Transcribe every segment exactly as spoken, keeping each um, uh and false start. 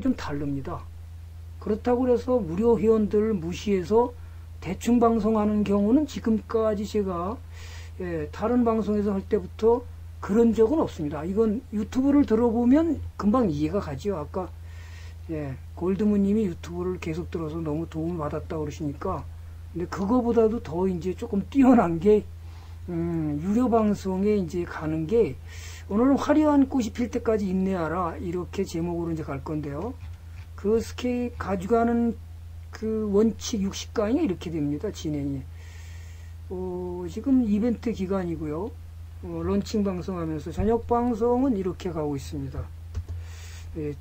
좀 다릅니다. 그렇다고 해서 무료 회원들 무시해서 대충 방송하는 경우는 지금까지 제가 예, 다른 방송에서 할 때부터 그런 적은 없습니다. 이건 유튜브를 들어보면 금방 이해가 가죠. 아까 예, 골드문님이 유튜브를 계속 들어서 너무 도움을 받았다고 그러시니까, 근데 그거보다도 더 이제 조금 뛰어난 게 음, 유료 방송에 이제 가는 게, 오늘은 화려한 꽃이 필 때까지 인내하라, 이렇게 제목으로 이제 갈 건데요. 그 스케일 가져가는 그 원칙 육십 강이 이렇게 됩니다. 진행이. 어, 지금 이벤트 기간이고요. 어, 런칭 방송하면서 저녁 방송은 이렇게 가고 있습니다. 예,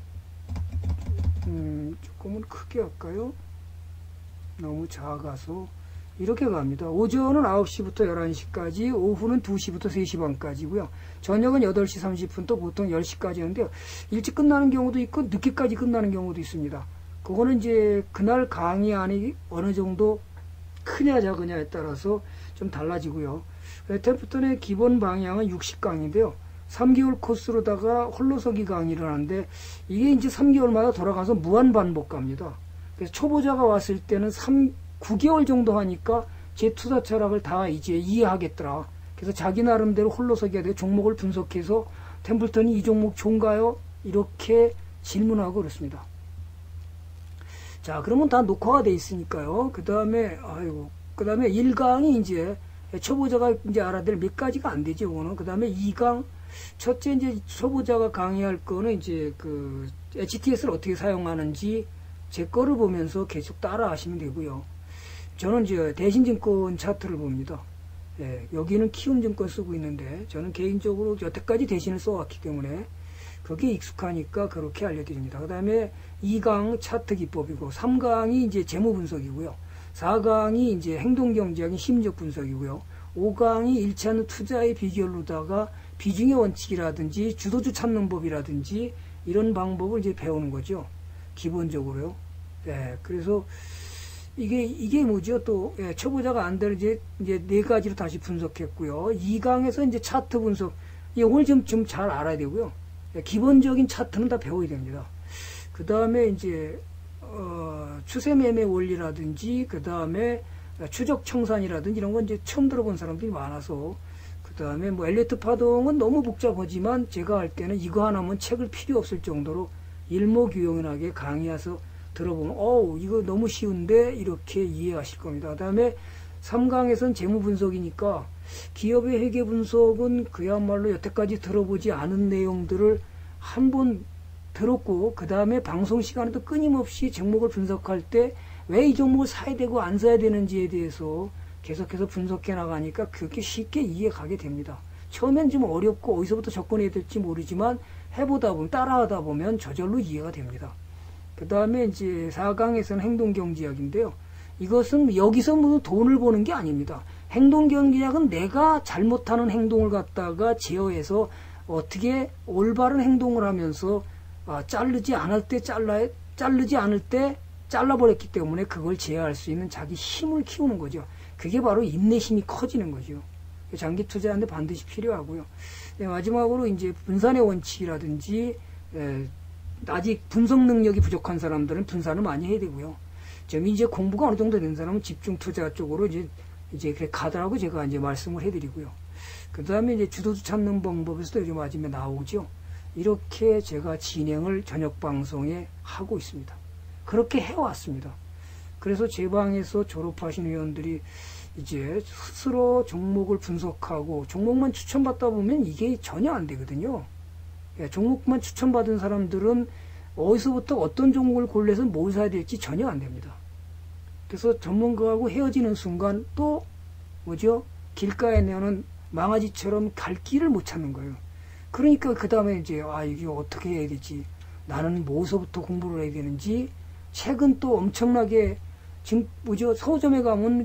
음, 조금은 크게 할까요? 너무 작아서 이렇게 갑니다. 오전은 아홉 시부터 열한 시까지, 오후는 두 시부터 세 시 반까지고요. 저녁은 여덟 시 삼십 분, 또 보통 열 시까지 하는데요. 일찍 끝나는 경우도 있고 늦게까지 끝나는 경우도 있습니다. 그거는 이제 그날 강의 안이 어느 정도 크냐 작으냐에 따라서 좀 달라지고요. 템플턴의 기본 방향은 육십 강인데요. 삼 개월 코스로다가 홀로서기 강의를 하는데, 이게 이제 삼 개월마다 돌아가서 무한 반복 갑니다. 그래서 초보자가 왔을 때는 삼, 구 개월 정도 하니까 제 투자 철학을 다 이제 이해하겠더라. 그래서 자기 나름대로 홀로서기가 되고 종목을 분석해서 템플턴이 이 종목 좋은가요? 이렇게 질문하고 그렇습니다. 자, 그러면 다 녹화가 돼 있으니까요. 그 다음에, 아이고, 그 다음에 일 강이 이제 초보자가 이제 알아야 될 몇 가지가 안 되죠, 이거는. 그 다음에 이 강, 첫째 이제 초보자가 강의할 거는 이제 그 에이치티에스를 어떻게 사용하는지 제 거를 보면서 계속 따라 하시면 되고요. 저는 이제 대신증권 차트를 봅니다. 예, 여기는 키움증권 쓰고 있는데, 저는 개인적으로 여태까지 대신을 써왔기 때문에 그게 익숙하니까 그렇게 알려드립니다. 그 다음에 이 강 차트 기법이고, 삼 강이 이제 재무 분석이고요. 사 강이 이제 행동경제학인 심리적 분석이고요. 오 강이 잃지 않는 투자의 비결로다가 비중의 원칙이라든지 주도주 찾는 법이라든지 이런 방법을 이제 배우는 거죠. 기본적으로요. 예, 그래서 이게, 이게 뭐죠? 또, 예, 초보자가 안 되는 이제, 이제 네 가지로 다시 분석했고요. 이 강에서 이제 차트 분석, 이걸 좀, 좀 잘 알아야 되고요. 예, 기본적인 차트는 다 배워야 됩니다. 그 다음에 이제, 어, 추세 매매 원리라든지, 그 다음에 추적 청산이라든지 이런 건 이제 처음 들어본 사람들이 많아서, 그 다음에 뭐 엘리어트 파동은 너무 복잡하지만 제가 할 때는 이거 하나면 책을 필요 없을 정도로 일목요연하게 강의해서 들어보면, 어우, 이거 너무 쉬운데, 이렇게 이해하실 겁니다. 그 다음에 삼 강에서는 재무 분석이니까 기업의 회계 분석은 그야말로 여태까지 들어보지 않은 내용들을 한번 들었고, 그 다음에 방송 시간에도 끊임없이 종목을 분석할 때 왜 이 종목을 사야 되고 안 사야 되는지에 대해서 계속해서 분석해 나가니까 그렇게 쉽게 이해가게 됩니다. 처음엔 좀 어렵고 어디서부터 접근해야 될지 모르지만 해보다 보면, 따라하다 보면 저절로 이해가 됩니다. 그 다음에 이제 사 강에서는 행동경제학인데요. 이것은 여기서 무슨 돈을 버는 게 아닙니다. 행동경제학은 내가 잘못하는 행동을 갖다가 제어해서 어떻게 올바른 행동을 하면서 아, 자르지 않을 때 잘라, 자르지 않을 때 잘라버렸기 때문에 그걸 제어할 수 있는 자기 힘을 키우는 거죠. 그게 바로 인내심이 커지는 거죠. 장기 투자하는데 반드시 필요하고요. 네, 마지막으로 이제 분산의 원칙이라든지, 에, 아직 분석 능력이 부족한 사람들은 분산을 많이 해야 되고요. 좀 이제 공부가 어느 정도 된 사람은 집중 투자 쪽으로 이제, 이제 그래 가더라고 제가 이제 말씀을 해드리고요. 그 다음에 이제 주도주 찾는 방법에서도 요즘 아침에 나오죠. 이렇게 제가 진행을 저녁 방송에 하고 있습니다. 그렇게 해왔습니다. 그래서 제 방에서 졸업하신 회원들이 이제 스스로 종목을 분석하고 종목만 추천받다 보면 이게 전혀 안 되거든요. 예, 종목만 추천받은 사람들은 어디서부터 어떤 종목을 골라서 뭘 사야 될지 전혀 안 됩니다. 그래서 전문가하고 헤어지는 순간 또 뭐죠? 길가에 내는 망아지처럼 갈 길을 못 찾는 거예요. 그러니까 그 다음에 이제 아 이게 어떻게 해야 되지? 나는 뭐서부터 공부를 해야 되는지. 책은 또 엄청나게 지금 뭐죠? 서점에 가면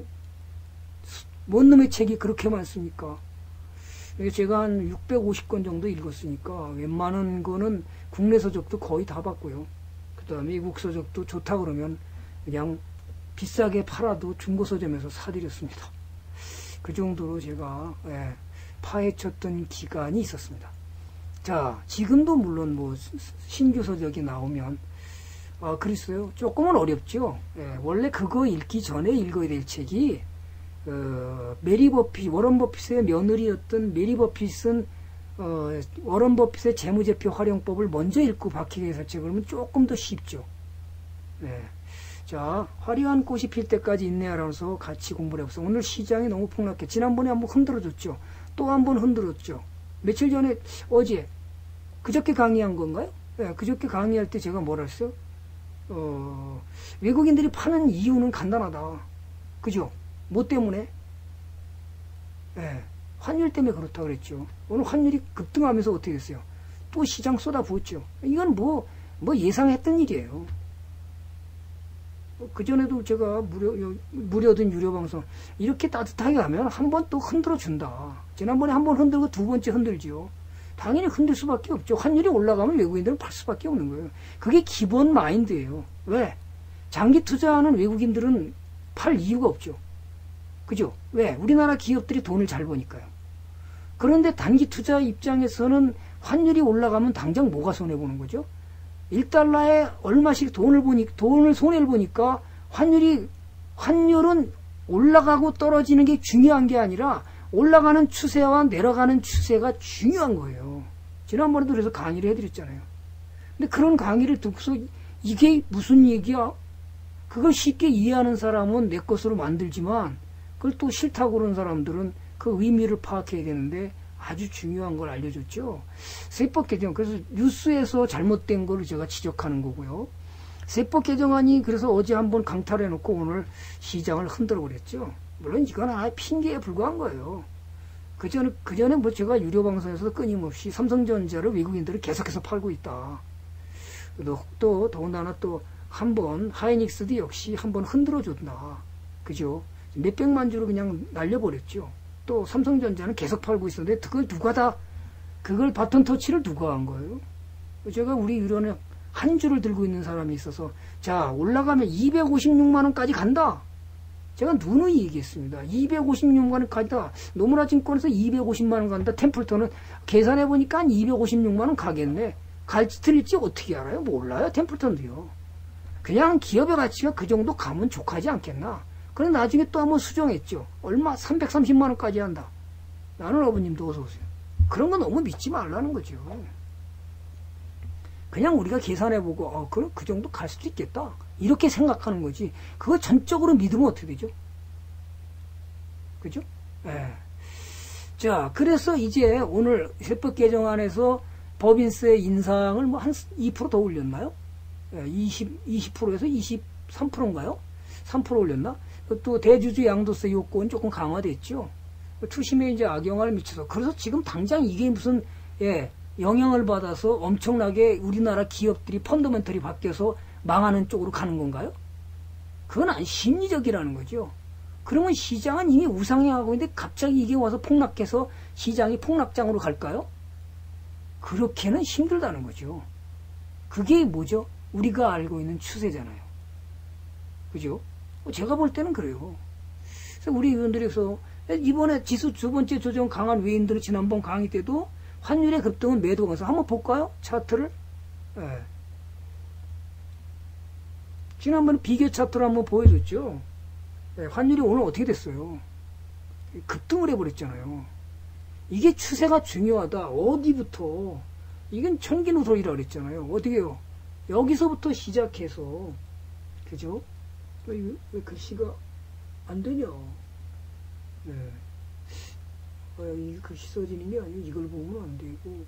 뭔 놈의 책이 그렇게 많습니까? 제가 한 육백오십 권 정도 읽었으니까 웬만한 거는 국내 서적도 거의 다 봤고요. 그 다음에 미국 서적도 좋다 그러면 그냥 비싸게 팔아도 중고 서점에서 사드렸습니다. 그 정도로 제가 예, 파헤쳤던 기간이 있었습니다. 자, 지금도 물론 뭐 신규 서적이 나오면 아, 그랬어요. 조금은 어렵죠. 예, 원래 그거 읽기 전에 읽어야 될 책이 어, 메리 버핏, 워런 버핏의 며느리였던 메리 버핏은 어, 워런 버핏의 재무제표 활용법을 먼저 읽고 박희계 설치 그러면 조금 더 쉽죠. 네. 자, 화려한 꽃이 필 때까지 인내하라면서 같이 공부를 해보세요. 오늘 시장이 너무 폭락해. 지난번에 한번 흔들어줬죠. 또 한번 흔들었죠. 며칠 전에, 어제, 그저께 강의한 건가요? 네, 그저께 강의할 때 제가 뭐라 했어요? 어, 외국인들이 파는 이유는 간단하다. 그죠? 뭐 때문에? 네, 환율 때문에 그렇다 그랬죠. 오늘 환율이 급등하면서 어떻게 됐어요? 또 시장 쏟아부었죠. 이건 뭐, 뭐 예상했던 일이에요. 그전에도 제가 무료, 무료든 유료 방송, 이렇게 따뜻하게 하면 한 번 또 흔들어 준다. 지난번에 한 번 흔들고 두 번째 흔들지요. 당연히 흔들 수밖에 없죠. 환율이 올라가면 외국인들은 팔 수밖에 없는 거예요. 그게 기본 마인드예요. 왜? 장기 투자하는 외국인들은 팔 이유가 없죠. 그죠? 왜? 우리나라 기업들이 돈을 잘 버니까요. 그런데 단기 투자 입장에서는 환율이 올라가면 당장 뭐가 손해보는 거죠? 일 달러에 얼마씩 돈을 보니, 돈을 손해를 보니까 환율이, 환율은 올라가고 떨어지는 게 중요한 게 아니라 올라가는 추세와 내려가는 추세가 중요한 거예요. 지난번에도 그래서 강의를 해드렸잖아요. 근데 그런 강의를 듣고서 이게 무슨 얘기야? 그걸 쉽게 이해하는 사람은 내 것으로 만들지만 그걸 또 싫다고 그러는 사람들은 그 의미를 파악해야 되는데 아주 중요한 걸 알려줬죠. 세법 개정, 그래서 뉴스에서 잘못된 걸 제가 지적하는 거고요. 세법 개정안이 그래서 어제 한번 강탈해놓고 오늘 시장을 흔들어 버렸죠. 물론 이건 아예 핑계에 불과한 거예요. 그 전에, 그 전에 뭐 제가 유료 방송에서도 끊임없이 삼성전자를 외국인들이 계속해서 팔고 있다. 또, 또 더군다나 또 한 번 하이닉스도 역시 한번 흔들어 줬다. 그죠? 몇백만 주로 그냥 날려버렸죠. 또 삼성전자는 계속 팔고 있었는데 그걸 누가 다 그걸 바톤 터치를 누가 한 거예요? 제가 우리 유료는 한 주를 들고 있는 사람이 있어서 자 올라가면 이백오십육만 원까지 간다. 제가 누누이 얘기했습니다. 이백오십육만 원까지 다 노무라 증권에서 이백오십만 원 간다. 템플턴은 계산해 보니까 한 이백오십육만 원 가겠네. 갈지 틀릴지 어떻게 알아요? 몰라요. 템플턴도요. 그냥 기업의 가치가 그 정도 가면 족하지 않겠나. 그런데 나중에 또 한번 수정했죠. 얼마? 삼백삼십만 원까지 한다. 나는 어머님도 어서 오세요. 그런 거 너무 믿지 말라는 거죠. 그냥 우리가 계산해보고 어, 그럼 그 정도 갈 수도 있겠다. 이렇게 생각하는 거지. 그거 전적으로 믿으면 어떻게 되죠? 그죠? 예. 자, 그래서 이제 오늘 세법 개정안에서 법인세 인상을 뭐 한 이 퍼센트 더 올렸나요? 예, 이십, 이십 퍼센트에서 이십삼 퍼센트인가요? 삼 퍼센트 올렸나? 또 대주주 양도세 요건 조금 강화됐죠. 투심에 이제 악영향을 미쳐서 그래서 지금 당장 이게 무슨 예, 영향을 받아서 엄청나게 우리나라 기업들이 펀더멘털이 바뀌어서 망하는 쪽으로 가는 건가요? 그건 아니 심리적이라는 거죠. 그러면 시장은 이미 우상향하고 있는데 갑자기 이게 와서 폭락해서 시장이 폭락장으로 갈까요? 그렇게는 힘들다는 거죠. 그게 뭐죠? 우리가 알고 있는 추세잖아요. 그죠? 제가 볼 때는 그래요. 그래서 우리 의원들에서 이번에 지수 두 번째 조정 강한 외인들은 지난번 강의 때도 환율의 급등은 매도 가서 한번 볼까요? 차트를. 예. 지난번에 비교 차트를 한번 보여줬죠. 예, 환율이 오늘 어떻게 됐어요? 급등을 해버렸잖아요. 이게 추세가 중요하다. 어디부터? 이건 천기누설이라 그랬잖아요. 어떻게 해요? 여기서부터 시작해서 그죠? 왜, 왜 글씨가 안 되냐? 네. 아, 이 글씨 써지는 게 아니고 이걸 보면 안 되고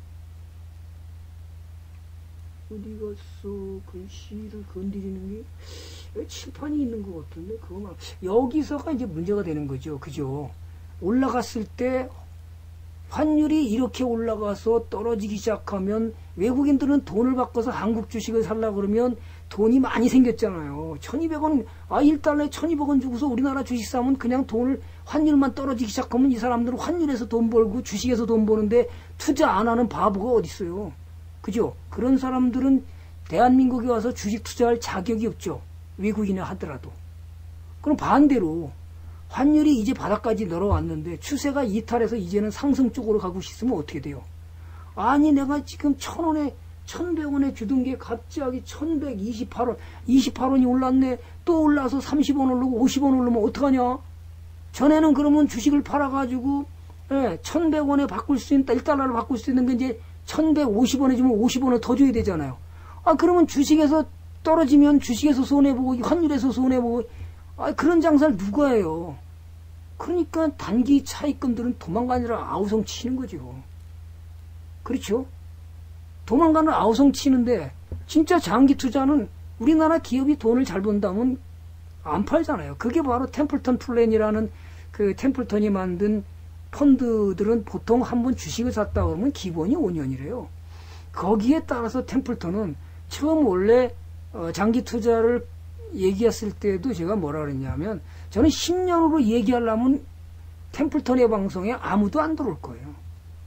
어디 갔어? 글씨를 건드리는 게 칠판이 있는 것 같은데 그거만 여기서가 이제 문제가 되는 거죠. 그죠? 올라갔을 때 환율이 이렇게 올라가서 떨어지기 시작하면 외국인들은 돈을 바꿔서 한국 주식을 살려고 그러면 돈이 많이 생겼잖아요. 천이백 원, 아, 일 달러에 천이백 원 주고서 우리나라 주식 사면 그냥 돈을, 환율만 떨어지기 시작하면 이 사람들은 환율에서 돈 벌고 주식에서 돈 버는데 투자 안 하는 바보가 어딨어요. 그죠? 그런 사람들은 대한민국에 와서 주식 투자할 자격이 없죠. 외국인이 하더라도. 그럼 반대로 환율이 이제 바닥까지 내려왔는데 추세가 이탈해서 이제는 상승 쪽으로 가고 싶으면 어떻게 돼요? 아니 내가 지금 천 원에 천백 원에 주던 게 갑자기 천백이십팔 원, 이십팔 원이 올랐네. 또 올라서 삼십 원 오르고 오십 원 오르면 어떡하냐? 전에는 그러면 주식을 팔아가지고, 예, 천백 원에 바꿀 수 있는, 일 달러를 바꿀 수 있는 게 이제 천백오십 원에 주면 오십 원을 더 줘야 되잖아요. 아, 그러면 주식에서 떨어지면 주식에서 손해보고, 환율에서 손해보고, 아, 그런 장사를 누가 해요? 그러니까 단기 차익금들은 도망가느라 아우성 치는 거죠. 그렇죠? 도망가는 아우성 치는데 진짜 장기 투자는 우리나라 기업이 돈을 잘 번다면 안 팔잖아요. 그게 바로 템플턴 플랜이라는 그 템플턴이 만든 펀드들은 보통 한번 주식을 샀다 그러면 기본이 오 년이래요. 거기에 따라서 템플턴은 처음 원래 어 장기 투자를 얘기했을 때도 제가 뭐라 그랬냐면 저는 십 년으로 얘기하려면 템플턴의 방송에 아무도 안 들어올 거예요.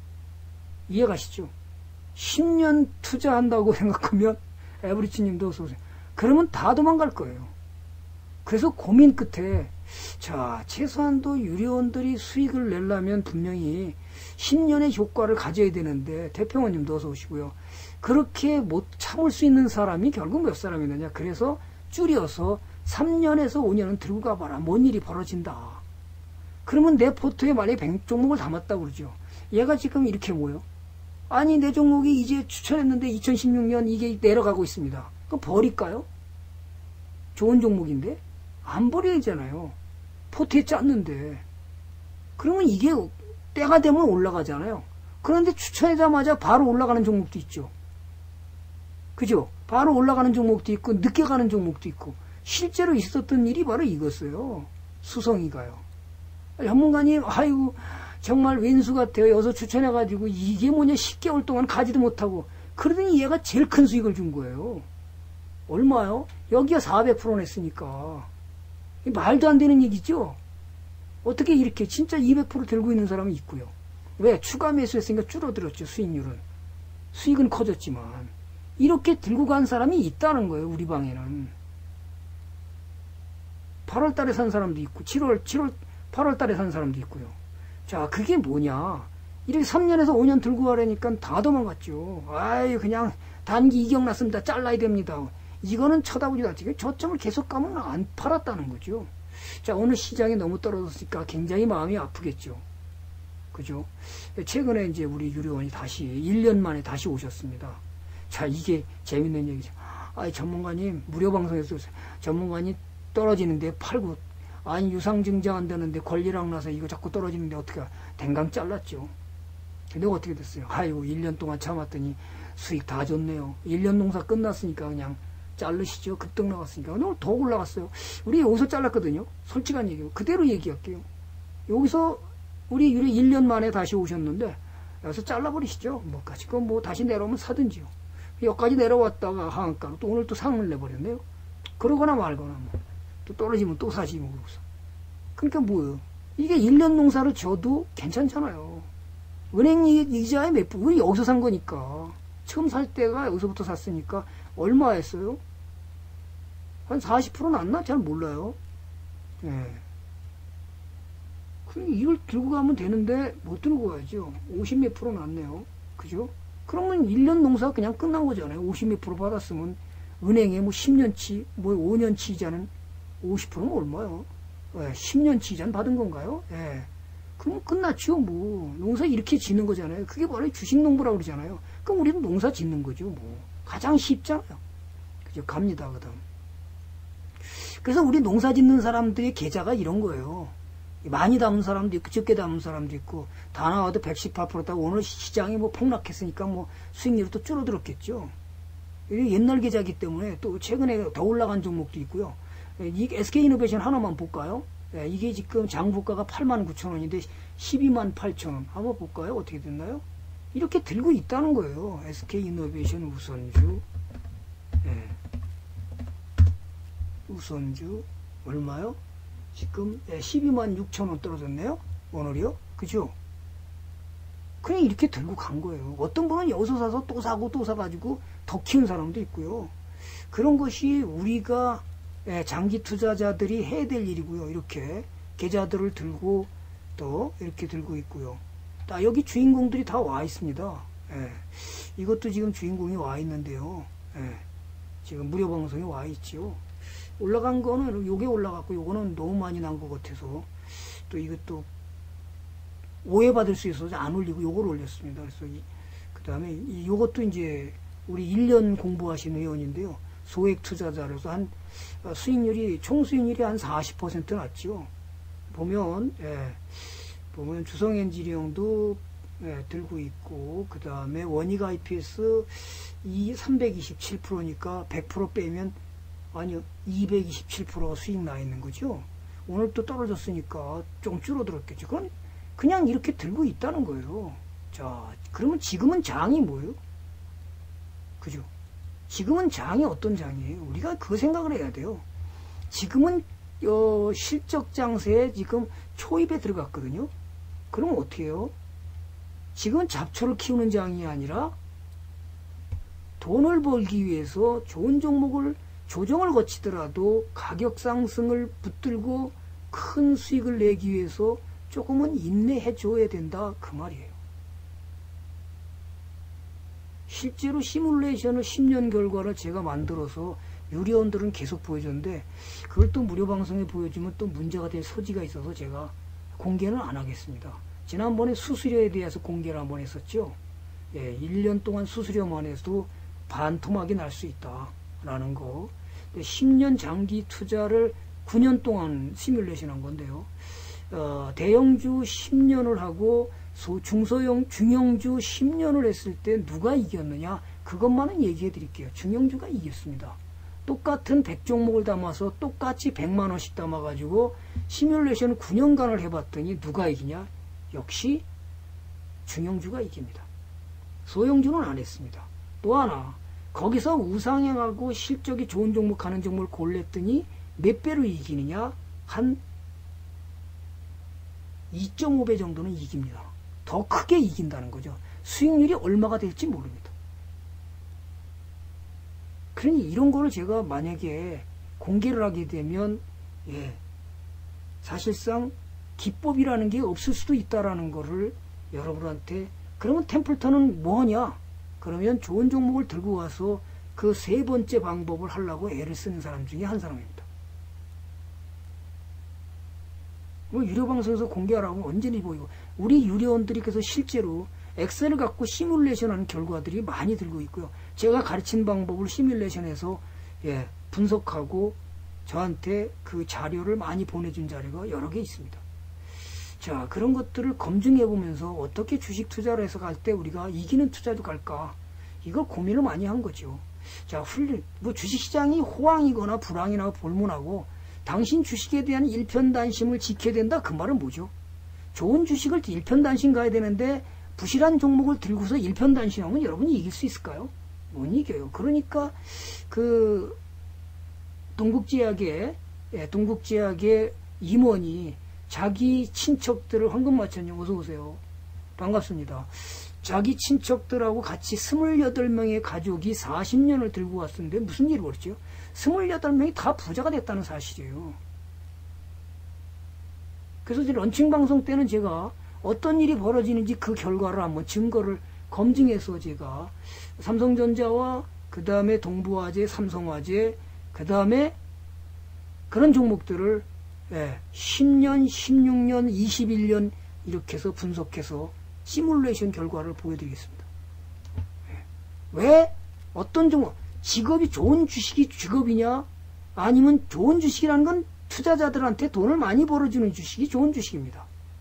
이해가시죠? 십 년 투자한다고 생각하면 에브리치님도 어서오세요. 그러면 다 도망갈 거예요. 그래서 고민 끝에 자 최소한도 유료원들이 수익을 내려면 분명히 십 년의 효과를 가져야 되는데 대평원님도 어서 오시고요. 그렇게 못 참을 수 있는 사람이 결국 몇 사람이느냐. 그래서 줄여서 삼 년에서 오 년은 들고 가봐라. 뭔 일이 벌어진다. 그러면 내 포트에 만약에 백 종목을 담았다고 그러죠. 얘가 지금 이렇게 모여. 아니 내 종목이 이제 추천했는데 이천십육 년 이게 내려가고 있습니다. 그거 버릴까요? 좋은 종목인데 안 버려야 되잖아요. 포트에 짰는데. 그러면 이게 때가 되면 올라가잖아요. 그런데 추천하자마자 바로 올라가는 종목도 있죠. 그죠? 바로 올라가는 종목도 있고 늦게 가는 종목도 있고 실제로 있었던 일이 바로 이거였어요. 수성이가요. 전문가님 아이고 정말 왼수 같아요. 여기서 추천해가지고 이게 뭐냐 십 개월 동안 가지도 못하고 그러더니 얘가 제일 큰 수익을 준 거예요. 얼마요? 여기가 사백 퍼센트 냈으니까 말도 안 되는 얘기죠. 어떻게 이렇게 진짜 이백 퍼센트 들고 있는 사람이 있고요. 왜? 추가 매수했으니까 줄어들었죠. 수익률은. 수익은 커졌지만 이렇게 들고 간 사람이 있다는 거예요. 우리 방에는. 팔월 달에 산 사람도 있고 칠월, 칠월, 팔월 달에 산 사람도 있고요. 자, 그게 뭐냐. 이렇게 삼 년에서 오 년 들고 가라니까 다 도망갔죠. 아이, 그냥 단기 이격 났습니다. 잘라야 됩니다. 이거는 쳐다보지도 않지. 저점을 계속 가면 안 팔았다는 거죠. 자, 오늘 시장이 너무 떨어졌으니까 굉장히 마음이 아프겠죠. 그죠? 최근에 이제 우리 유료원이 다시 일 년 만에 다시 오셨습니다. 자, 이게 재밌는 얘기죠. 아이, 전문가님, 무료 방송에서 전문가님 떨어지는데 팔고, 아니, 유상증자 한다는데 권리랑 나서 이거 자꾸 떨어지는데 어떻게, 댕강 잘랐죠. 근데 어떻게 됐어요? 아이고, 일 년 동안 참았더니 수익 다 줬네요. 일 년 농사 끝났으니까 그냥 자르시죠. 급등 나갔으니까. 오늘 더 올라갔어요. 우리 여기서 잘랐거든요. 솔직한 얘기고. 그대로 얘기할게요. 여기서 우리 유료 일 년 만에 다시 오셨는데, 여기서 잘라버리시죠. 뭐, 가지고 뭐 다시 내려오면 사든지요. 여기까지 내려왔다가 하한가로 또 오늘 또 상을 내버렸네요. 그러거나 말거나 뭐. 또 떨어지면 또 사지 뭐. 그러고서. 그러니까 뭐예요? 이게 일 년 농사를 줘도 괜찮잖아요. 은행 이자에 몇 분, 우리 여기서 산 거니까. 처음 살 때가 여기서부터 샀으니까 얼마였어요? 한 사십 퍼센트 났나? 잘 몰라요. 예. 그럼 이걸 들고 가면 되는데 못 들고 가야죠. 오십 몇 프로 났네요. 그죠? 그러면 일 년 농사 그냥 끝난 거잖아요. 오십 몇 프로 받았으면 은행에 뭐 십 년치, 뭐 오 년치 이자는 오십 퍼센트는 얼마요? 예, 십 년치 이자는 받은 건가요? 예. 그럼 끝났죠. 뭐 농사 이렇게 짓는 거잖아요. 그게 바로 주식농부라고 그러잖아요. 그럼 우리는 농사 짓는 거죠. 뭐 가장 쉽잖아요. 그죠? 갑니다. 그다음. 그래서 우리 농사 짓는 사람들의 계좌가 이런 거예요. 많이 담은 사람도 있고 적게 담은 사람도 있고 다 나와도 백십팔 퍼센트다고 오늘 시장이 뭐 폭락했으니까 뭐 수익률이 또 줄어들었겠죠. 이게 옛날 계좌이기 때문에 또 최근에 더 올라간 종목도 있고요. 이 에스케이이노베이션 하나만 볼까요? 이게 지금 장부가가 팔만 구천 원인데 십이만 팔천 원. 한번 볼까요? 어떻게 됐나요? 이렇게 들고 있다는 거예요. 에스케이이노베이션 우선주. 네. 우선주 얼마요? 지금 십이만 육천 원 떨어졌네요. 오늘이요. 그죠? 그냥 이렇게 들고 간 거예요. 어떤 분은 여기서 사서 또 사고 또 사가지고 더 키운 사람도 있고요. 그런 것이 우리가 장기 투자자들이 해야 될 일이고요. 이렇게 계좌들을 들고 또 이렇게 들고 있고요. 다 여기 주인공들이 다 와 있습니다. 예. 이것도 지금 주인공이 와 있는데요. 예. 지금 무료 방송에 와 있죠. 올라간 거는 요게 올라갔고 요거는 너무 많이 난 것 같아서 또 이것도 오해받을 수 있어서 안 올리고 요걸 올렸습니다. 그래서 그 다음에 요것도 이제 우리 일 년 공부하신 회원인데요. 소액 투자자로서 한 수익률이 총 수익률이 한 사십 퍼센트 났죠. 보면 예, 보면 주성엔지리형도 예, 들고 있고 그 다음에 원익 아이피에스 이 삼백이십칠 퍼센트니까 백 퍼센트 빼면 아니요 이백이십칠 퍼센트가 수익 나 있는 거죠. 오늘 또 떨어졌으니까 좀 줄어들었겠죠. 그건 그냥 이렇게 들고 있다는 거예요. 자, 그러면 지금은 장이 뭐예요? 그죠? 지금은 장이 어떤 장이에요? 우리가 그 생각을 해야 돼요. 지금은 어, 실적 장세에 지금 초입에 들어갔거든요. 그럼 어떻게 해요? 지금은 잡초를 키우는 장이 아니라 돈을 벌기 위해서 좋은 종목을 조정을 거치더라도 가격 상승을 붙들고 큰 수익을 내기 위해서 조금은 인내해 줘야 된다 그 말이에요. 실제로 시뮬레이션을 십 년 결과를 제가 만들어서 유료원들은 계속 보여줬는데 그걸 또 무료 방송에 보여주면 또 문제가 될 소지가 있어서 제가 공개는 안 하겠습니다. 지난번에 수수료에 대해서 공개를 한번 했었죠. 예, 일 년 동안 수수료만 해도 반토막이 날 수 있다라는 거. 십 년 장기 투자를 구 년 동안 시뮬레이션 한 건데요. 어, 대형주 십 년을 하고 소, 중소형 중형주 십 년을 했을 때 누가 이겼느냐 그것만은 얘기해 드릴게요. 중형주가 이겼습니다. 똑같은 백 종목을 담아서 똑같이 백만 원씩 담아 가지고 시뮬레이션 구 년간을 해봤더니 누가 이기냐? 역시 중형주가 이깁니다. 소형주는 안 했습니다. 또 하나 거기서 우상향하고 실적이 좋은 종목 하는 종목을 골랐더니 몇 배로 이기느냐? 한 이 점 오 배 정도는 이깁니다. 더 크게 이긴다는 거죠. 수익률이 얼마가 될지 모릅니다. 그러니 이런 거를 제가 만약에 공개를 하게 되면 예, 사실상 기법이라는 게 없을 수도 있다라는 거를 여러분한테 그러면 템플턴은 뭐하냐? 그러면 좋은 종목을 들고 와서 그 세 번째 방법을 하려고 애를 쓰는 사람 중에 한 사람입니다. 뭐 유료 방송에서 공개하라고 언제나 보이고 우리 유료원들이 그래서 실제로 엑셀을 갖고 시뮬레이션하는 결과들이 많이 들고 있고요. 제가 가르친 방법을 시뮬레이션해서 예, 분석하고 저한테 그 자료를 많이 보내준 자료가 여러 개 있습니다. 자, 그런 것들을 검증해 보면서 어떻게 주식 투자를 해서 갈 때 우리가 이기는 투자도 갈까? 이걸 고민을 많이 한 거죠. 자, 훌륭, 뭐 주식시장이 호황이거나 불황이나 볼문하고 당신 주식에 대한 일편단심을 지켜야 된다? 그 말은 뭐죠? 좋은 주식을 일편단심 가야 되는데 부실한 종목을 들고서 일편단심하면 여러분이 이길 수 있을까요? 못 이겨요. 그러니까 그 동국제약의 예, 동국제약의 임원이 자기 친척들을 황금마천님 어서 오세요. 반갑습니다. 자기 친척들하고 같이 스물여덟 명의 가족이 사십 년을 들고 왔었는데 무슨 일이 벌었죠? 스물여덟 명이 다 부자가 됐다는 사실이에요. 그래서 이제 런칭 방송 때는 제가 어떤 일이 벌어지는지 그 결과를 한번 증거를 검증해서 제가 삼성전자와 그 다음에 동부화재, 삼성화재, 그 다음에 그런 종목들을 예, 십 년, 십육 년, 이십일 년 이렇게 해서 분석해서 시뮬레이션 결과를 보여드리겠습니다. 예. 왜 어떤 종목 직업이 좋은 주식이 직업이냐 아니면 좋은 주식이라는 건 투자자들한테 돈을 많이 벌어주는 주식이 좋은 주식입니다.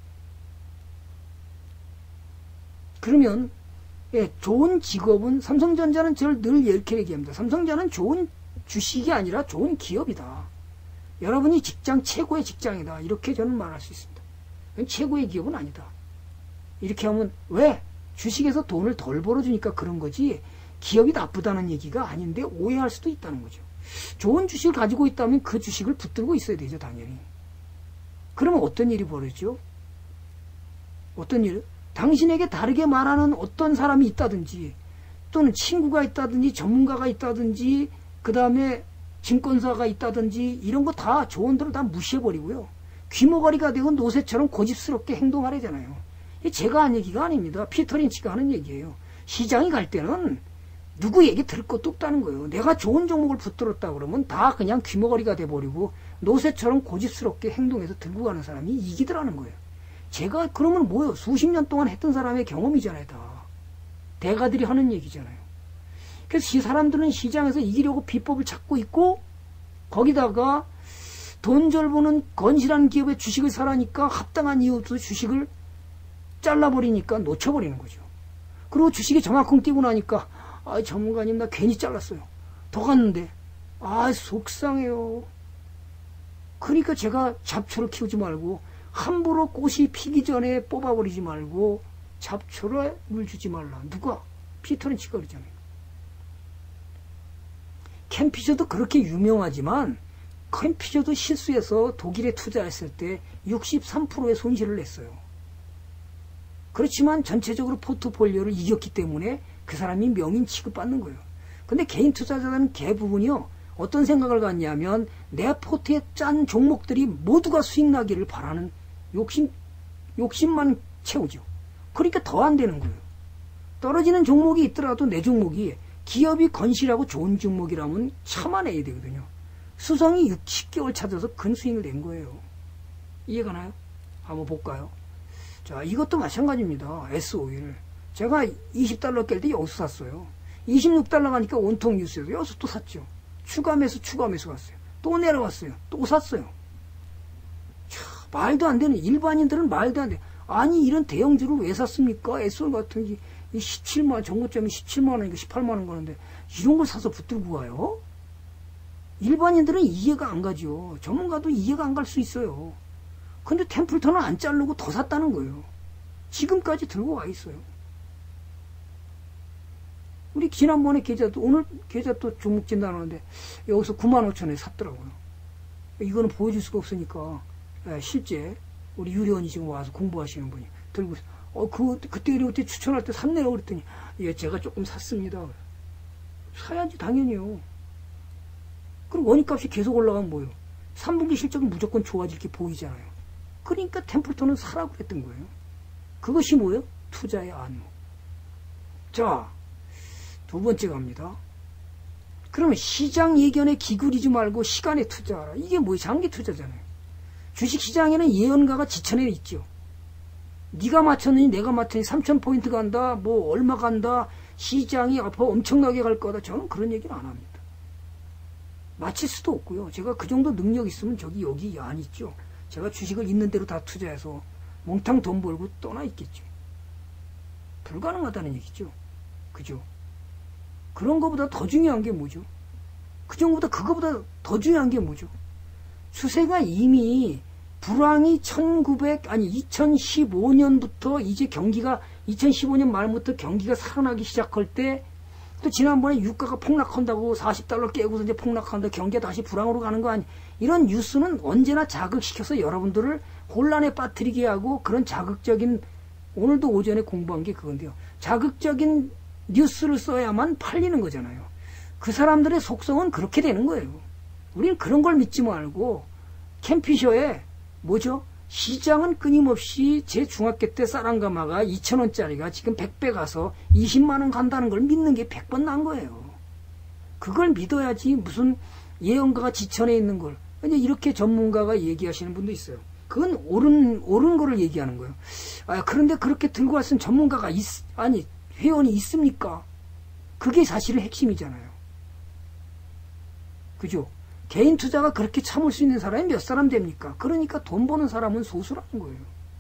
그러면 예, 좋은 직업은 삼성전자는 저를 늘 이렇게 얘기합니다. 삼성전자는 좋은 주식이 아니라 좋은 기업이다. 여러분이 직장 최고의 직장이다. 이렇게 저는 말할 수 있습니다. 최고의 기업은 아니다. 이렇게 하면 왜? 주식에서 돈을 덜 벌어주니까 그런 거지 기업이 나쁘다는 얘기가 아닌데 오해할 수도 있다는 거죠. 좋은 주식을 가지고 있다면 그 주식을 붙들고 있어야 되죠. 당연히. 그러면 어떤 일이 벌어지죠? 어떤 일? 당신에게 다르게 말하는 어떤 사람이 있다든지 또는 친구가 있다든지 전문가가 있다든지 그 다음에 증권사가 있다든지 이런 거 다 조언들을 다 무시해버리고요. 귀머거리가 되고 노새처럼 고집스럽게 행동하려잖아요. 제가 한 얘기가 아닙니다. 피터 린치가 하는 얘기예요. 시장이 갈 때는 누구 얘기 들을 것도 없다는 거예요. 내가 좋은 종목을 붙들었다 그러면 다 그냥 귀머거리가 돼버리고 노새처럼 고집스럽게 행동해서 들고 가는 사람이 이기더라는 거예요. 제가 그러면 뭐요? 수십 년 동안 했던 사람의 경험이잖아요. 다. 대가들이 하는 얘기잖아요. 그래서 이 사람들은 시장에서 이기려고 비법을 찾고 있고 거기다가 돈 잘 버는 건실한 기업의 주식을 사라니까 합당한 이유 없어서 주식을 잘라버리니까 놓쳐버리는 거죠. 그리고 주식이 정확쿵 뛰고 나니까 아 전문가님 나 괜히 잘랐어요. 더 갔는데 아 속상해요. 그러니까 제가 잡초를 키우지 말고 함부로 꽃이 피기 전에 뽑아버리지 말고 잡초를 물 주지 말라. 누가? 피터는 지가 그러잖아요. 캠피셔도 그렇게 유명하지만 캠피셔도 실수해서 독일에 투자했을 때 육십삼 퍼센트의 손실을 냈어요. 그렇지만 전체적으로 포트폴리오를 이겼기 때문에 그 사람이 명인 취급받는 거예요. 근데 개인 투자자는 대부분이요. 어떤 생각을 갖냐면 내 포트에 짠 종목들이 모두가 수익 나기를 바라는 욕심, 욕심만 채우죠. 그러니까 더 안 되는 거예요. 떨어지는 종목이 있더라도 내 종목이 기업이 건실하고 좋은 종목이라면 참아내야 되거든요. 수성이 육십 개월 찾아서 큰 수익을 낸 거예요. 이해가 나요? 한번 볼까요? 자, 이것도 마찬가지입니다. 에스오일. 제가 이십 달러 깰 때 여기서 샀어요. 이십육 달러 가니까 온통 뉴스에서 여기서 또 샀죠. 추가 매수, 추가 매수 갔어요. 또 내려왔어요. 또 샀어요. 차, 말도 안 되는, 일반인들은 말도 안 돼. 아니, 이런 대형주를 왜 샀습니까? 에스오일 같은 게 십칠만 원, 정고점이 십칠만 원이니까 십팔만 원 가는데, 이런 걸 사서 붙들고 가요? 일반인들은 이해가 안 가죠. 전문가도 이해가 안 갈 수 있어요. 근데 템플턴은 안 자르고 더 샀다는 거예요. 지금까지 들고 와 있어요. 우리 지난번에 계좌도, 오늘 계좌 또 종목 진단하는데, 여기서 구만 오천 원에 샀더라고요. 이거는 보여줄 수가 없으니까, 실제, 우리 유리원이 지금 와서 공부하시는 분이 들고 있어요. 어, 그, 그때 그때 추천할 때 샀네요. 그랬더니, 예, 제가 조금 샀습니다. 사야지, 당연히요. 그럼 원익값이 계속 올라가면 뭐예요? 삼 분기 실적이 무조건 좋아질 게 보이잖아요. 그러니까 템플턴은 사라고 그랬던 거예요. 그것이 뭐예요? 투자의 안목. 자, 두 번째 갑니다. 그러면 시장 예견에 기울이지 말고 시간에 투자하라. 이게 뭐예요? 장기 투자잖아요. 주식시장에는 예언가가 지천에 있죠. 네가 맞췄느니 내가 맞췄느니 삼천 포인트 간다, 뭐 얼마 간다, 시장이 앞으로 엄청나게 갈 거다. 저는 그런 얘기는 안 합니다. 맞힐 수도 없고요. 제가 그 정도 능력 있으면 저기 여기 안 있죠. 제가 주식을 있는 대로 다 투자해서 몽탕 돈 벌고 떠나 있겠죠. 불가능하다는 얘기죠. 그죠? 그런 것보다 더 중요한 게 뭐죠? 그 정도보다 그거보다 더 중요한 게 뭐죠? 추세가 이미 불황이 천구백 아니 이천십오 년부터 이제 경기가 이천십오 년 말부터 경기가 살아나기 시작할 때 또 지난번에 유가가 폭락한다고 사십 달러 깨고서 이제 폭락한다 경기가 다시 불황으로 가는 거 아니 이런 뉴스는 언제나 자극시켜서 여러분들을 혼란에 빠뜨리게 하고 그런 자극적인 오늘도 오전에 공부한 게 그건데요. 자극적인 뉴스를 써야만 팔리는 거잖아요. 그 사람들의 속성은 그렇게 되는 거예요. 우리는 그런 걸 믿지 말고 캠피셔에 뭐죠? 시장은 끊임없이 제 중학교 때 쌀한가마가 이천 원짜리가 지금 백 배 가서 이십만 원 간다는 걸 믿는 게 백 번 난 거예요. 그걸 믿어야지 무슨 예언가가 지천에 있는 걸. 이제 이렇게 전문가가 얘기하시는 분도 있어요. 그건 옳은, 옳은 거를 얘기하는 거예요. 아, 그런데 그렇게 들고 왔은 전문가가 있, 아니, 회원이 있습니까? 그게 사실은 핵심이잖아요. 그죠? 개인 투자가 그렇게 참을 수 있는 사람이 몇 사람 됩니까? 그러니까 돈 버는 사람은 소수라는 거예요.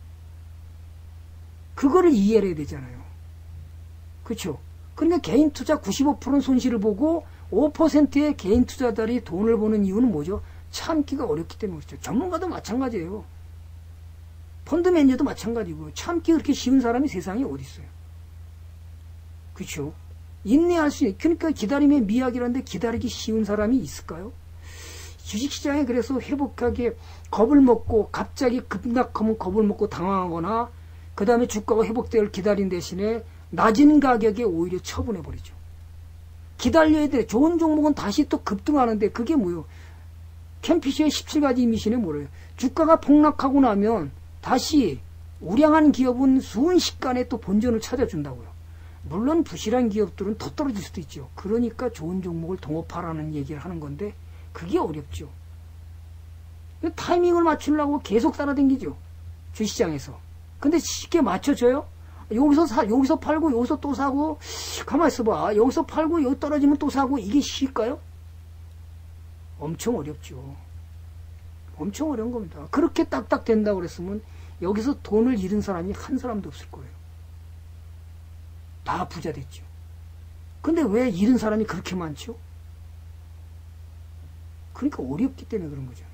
그거를 이해해야 되잖아요. 그렇죠? 그러니까 개인 투자 구십오 퍼센트 손실을 보고 오 퍼센트의 개인 투자자들이 돈을 버는 이유는 뭐죠? 참기가 어렵기 때문에 그렇죠. 전문가도 마찬가지예요. 펀드 매니저도 마찬가지고 참기 그렇게 쉬운 사람이 세상에 어디 있어요? 그렇죠? 인내할 수 있는, 그러니까 기다림의 미학이라는데 기다리기 쉬운 사람이 있을까요? 주식시장에 그래서 회복하게 겁을 먹고 갑자기 급락하면 겁을 먹고 당황하거나 그 다음에 주가가 회복되기를 기다린 대신에 낮은 가격에 오히려 처분해버리죠. 기다려야 돼. 좋은 종목은 다시 또 급등하는데 그게 뭐예요? 캠피셔의 십칠 가지 미신에 뭐래요? 주가가 폭락하고 나면 다시 우량한 기업은 순식간에 또 본전을 찾아준다고요. 물론 부실한 기업들은 더 떨어질 수도 있죠. 그러니까 좋은 종목을 동업하라는 얘기를 하는 건데 그게 어렵죠. 타이밍을 맞추려고 계속 따라다니죠. 주시장에서. 근데 쉽게 맞춰줘요? 여기서 사, 여기서 팔고 여기서 또 사고 가만히 있어봐. 여기서 팔고 여기 떨어지면 또 사고 이게 쉽을까요? 엄청 어렵죠. 엄청 어려운 겁니다. 그렇게 딱딱 된다고 그랬으면 여기서 돈을 잃은 사람이 한 사람도 없을 거예요. 다 부자 됐죠. 근데 왜 잃은 사람이 그렇게 많죠? 그러니까 어렵기 때문에 그런 거죠.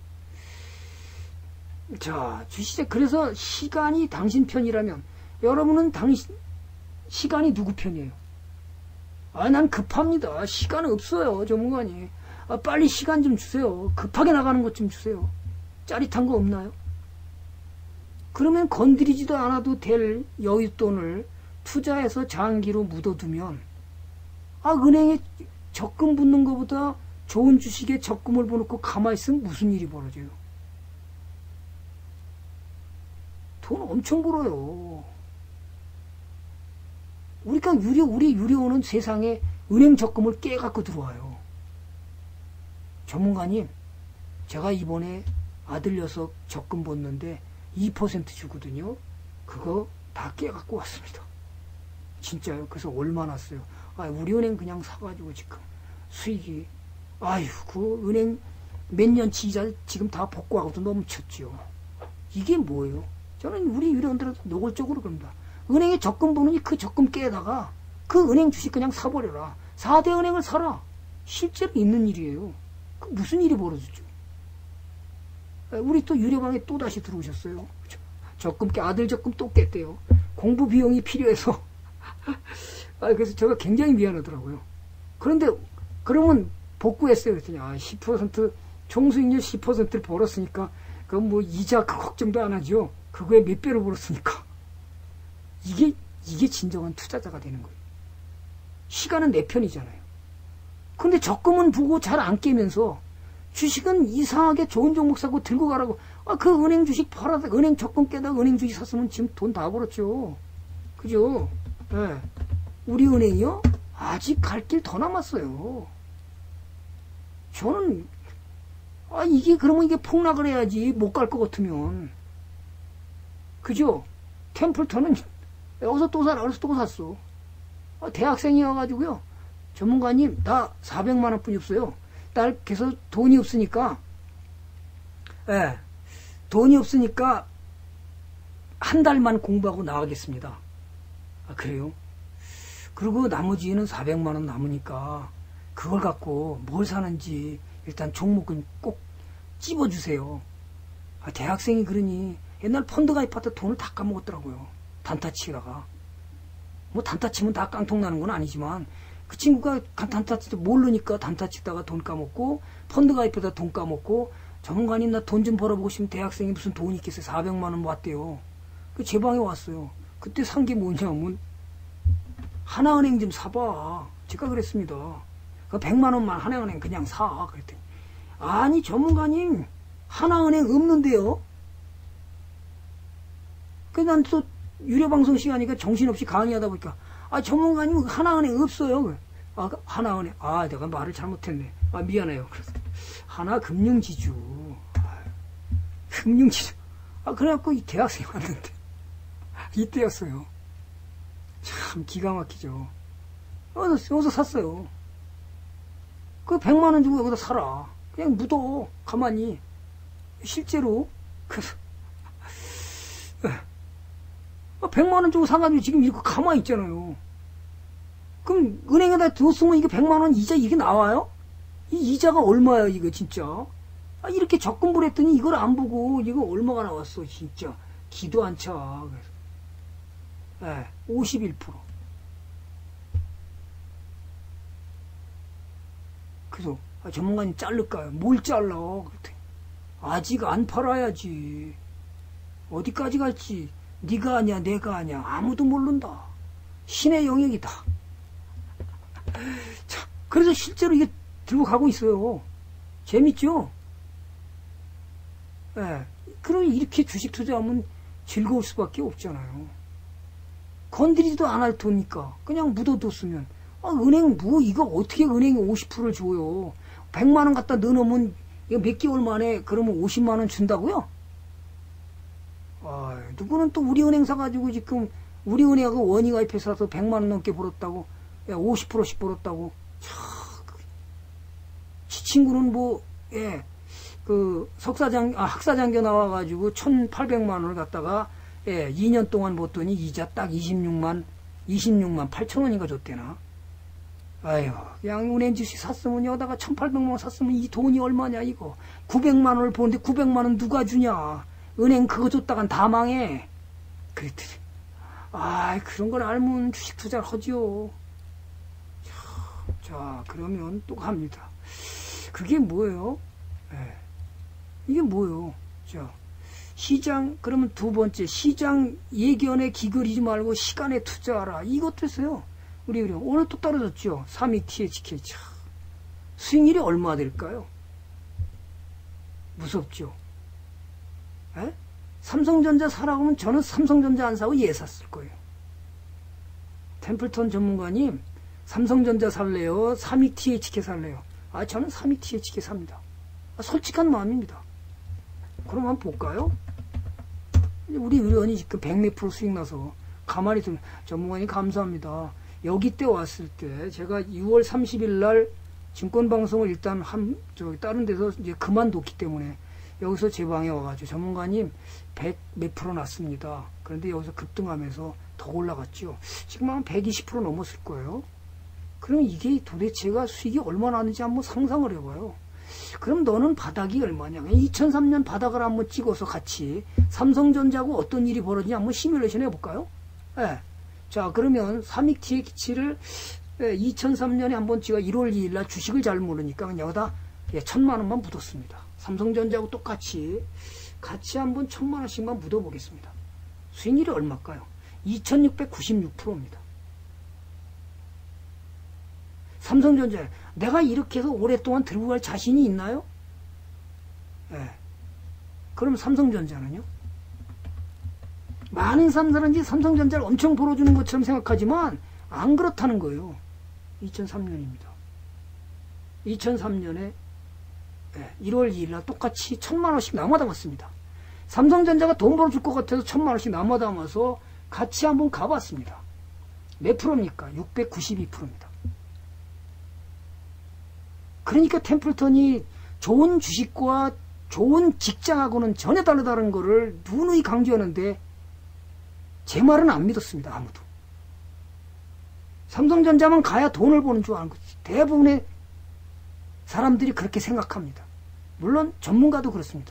자, 주시장. 그래서 시간이 당신 편이라면 여러분은 당신 시간이 누구 편이에요? 아, 난 급합니다. 시간 없어요, 전문가님. 아, 빨리 시간 좀 주세요. 급하게 나가는 것 좀 주세요. 짜릿한 거 없나요? 그러면 건드리지도 않아도 될 여윳돈을 투자해서 장기로 묻어두면, 아, 은행에 적금 붓는 것보다 좋은 주식에 적금을 부어놓고 가만히 있으면 무슨 일이 벌어져요? 돈 엄청 벌어요. 우리가 유료, 우리 유료원은 세상에 은행 적금을 깨갖고 들어와요. 전문가님, 제가 이번에 아들 녀석 적금 붓는데 이 퍼센트 주거든요. 그거 다 깨갖고 왔습니다. 진짜요. 그래서 얼마 났어요? 아, 우리 은행 그냥 사가지고 지금 수익이, 아유, 그 은행 몇 년치 이자 지금 다 복구하고도 넘쳤죠. 이게 뭐예요? 저는 우리 유료원들한테 노골적으로 그럽니다. 은행에 적금 부느니 그 적금 깨다가 그 은행 주식 그냥 사버려라. 사 대 은행을 사라. 실제로 있는 일이에요. 그 무슨 일이 벌어졌죠? 우리 또 유료방에 또 다시 들어오셨어요. 적금 깨, 아들 적금 또 깼대요. 공부 비용이 필요해서. 아, 그래서 제가 굉장히 미안하더라고요. 그런데, 그러면 복구했어요. 그랬더니, 아, 십 퍼센트, 총수익률 십 퍼센트를 벌었으니까, 그건 뭐 이자 그 걱정도 안 하죠. 그거에 몇 배로 벌었으니까. 이게, 이게 진정한 투자자가 되는 거예요. 시간은 내 편이잖아요. 근데 적금은 보고 잘 안 깨면서 주식은 이상하게 좋은 종목 사고 들고 가라고. 아, 그 은행 주식 팔아, 은행 적금 깨다 은행 주식 샀으면 지금 돈 다 벌었죠. 그죠? 예. 네. 우리 은행이요? 아직 갈 길 더 남았어요. 저는, 아, 이게, 그러면 이게 폭락을 해야지. 못 갈 것 같으면. 그죠? 템플턴은 여기서 또 사라. 그래서 또 샀어. 아, 대학생이어가지고요. 전문가님, 나 사백만 원 뿐이 없어요. 딸, 계속 돈이 없으니까, 예, 네, 돈이 없으니까, 한 달만 공부하고 나가겠습니다. 아, 그래요? 그리고 나머지는 사백만 원 남으니까, 그걸 갖고 뭘 사는지, 일단 종목은 꼭 찝어주세요. 아, 대학생이 그러니, 옛날 펀드 가입할 때 돈을 다 까먹었더라고요. 단타 치다가. 뭐 단타 치면 다 깡통 나는 건 아니지만, 그 친구가 단타 치다 모르니까 단타 치다가 돈 까먹고, 펀드 가입하다 돈 까먹고, 전문가님 나 돈 좀 벌어보고 싶으면 대학생이 무슨 돈이 있겠어요. 사백만 원 왔대요. 그 제 방에 왔어요. 그때 산 게 뭐냐면, 하나은행 좀 사봐. 제가 그랬습니다. 그 백만 원만 하나은행 그냥 사. 그랬더니, 아니, 전문가님, 하나은행 없는데요? 그 난 또 유료방송 시간이니까 정신없이 강의하다 보니까, 아, 전문가님 하나은행 없어요. 아, 하나은행. 아, 내가 말을 잘못했네. 아, 미안해요. 그래서 하나금융지주. 아, 금융지주. 아, 그래갖고 이 대학생 왔는데 이때였어요. 참 기가 막히죠. 어디서, 어디서 샀어요. 그 백만 원 주고 여기다 사라. 그냥 묻어. 가만히. 실제로. 그래서 백만 원 주고 사가지고 지금 이렇게 가만히 있잖아요. 그럼 은행에다 뒀으면 이게 백만 원 이자 이게 나와요? 이 이자가 얼마야 이거 진짜? 아, 이렇게 적금을 했더니 이걸 안 보고 이거 얼마가 나왔어 진짜. 기도 안 차. 그래서 네, 오십일 퍼센트. 그래서 아, 전문가님 자를까요? 뭘 잘라? 그랬더니 아직 안 팔아야지. 어디까지 갈지 네가 아냐 내가 아냐 아무도 모른다. 신의 영역이다. 자, 그래서 실제로 이게 들고 가고 있어요. 재밌죠? 예. 네. 그럼 이렇게 주식 투자하면 즐거울 수밖에 없잖아요. 건드리지도 안 할 테니까 그냥 묻어뒀으면 아, 은행 뭐 이거 어떻게 은행이 오십 퍼센트를 줘요. 백만 원 갖다 넣어놓으면 이거 몇 개월 만에 그러면 오십만 원 준다고요? 아, 누구는 또 우리 은행 사가지고 지금 우리 은행하고 원이 가입해서 백만 원 넘게 벌었다고 야, 오십 퍼센트씩 벌었다고 참, 지 친구는 뭐 예, 그 석사장 아, 학사장교 나와가지고 천팔백만 원을 갖다가 예, 이 년 동안 벌었더니 이자 딱 이십육만 이십육만 팔천 원인가 줬대나. 아유, 그냥 은행 주식 샀으면 여기다가 천팔백만 원 샀으면 이 돈이 얼마냐 이거. 구백만 원을 버는데 구백만 원 누가 주냐. 은행 그거 줬다간 다 망해. 그랬더니 아, 그런 걸 알면 주식 투자를 하지요. 자, 그러면 또 갑니다. 그게 뭐예요? 예. 이게 뭐예요? 자, 시장, 그러면 두 번째, 시장 예견에 기거리지 말고 시간에 투자하라. 이것도 했어요. 우리, 우리, 오늘 또 떨어졌죠? 삼 위 티에이치케이. 차. 수익률이 얼마 될까요? 무섭죠? 에? 삼성전자 사라고 하면 저는 삼성전자 안 사고 얘 샀을 거예요. 템플턴 전문가님, 삼성전자 살래요? 삼 위 티에이치케이 살래요? 아, 저는 삼 위 티에이치케이 삽니다. 아, 솔직한 마음입니다. 그럼 한번 볼까요? 우리 의원이 지금 백 몇 프로 수익 나서 가만히 좀 전문가님 감사합니다. 여기 때 왔을 때 제가 유월 삼십일 날 증권방송을 일단 한 저기 다른 데서 이제 그만뒀기 때문에 여기서 제 방에 와가지고 전문가님 백 몇 프로 났습니다. 그런데 여기서 급등하면서 더 올라갔죠. 지금 한 백이십 퍼센트 넘었을 거예요. 그러면 이게 도대체가 수익이 얼마나 나는지 한번 상상을 해봐요. 그럼 너는 바닥이 얼마냐? 이천삼 년 바닥을 한번 찍어서 같이 삼성전자하고 어떤 일이 벌어지냐 한번 시뮬레이션 해볼까요? 네. 자, 그러면 삼 위 티에이치를 이천삼 년에 한번 제가 일월 이일 날 주식을 잘 모르니까 그냥 여기다 예, 천만 원만 묻었습니다. 삼성전자하고 똑같이 같이 한번 천만 원씩만 묻어보겠습니다. 수익률이 얼마일까요? 이천육백구십육 퍼센트입니다. 삼성전자 내가 이렇게 해서 오랫동안 들고 갈 자신이 있나요? 예. 그럼 삼성전자는요? 많은 사람들은 이제 삼성전자를 엄청 벌어주는 것처럼 생각하지만 안 그렇다는 거예요. 이천삼 년입니다. 이천삼 년에 예, 일월 이일 날 똑같이 천만 원씩 남아담았습니다. 삼성전자가 돈 벌어줄 것 같아서 천만 원씩 남아담아서 같이 한번 가봤습니다. 몇 프로입니까? 육백구십이 퍼센트입니다. 그러니까 템플턴이 좋은 주식과 좋은 직장하고는 전혀 다르다는 거를 누누이 강조하는데 제 말은 안 믿었습니다. 아무도. 삼성전자만 가야 돈을 버는 줄 아는 거지. 대부분의 사람들이 그렇게 생각합니다. 물론 전문가도 그렇습니다.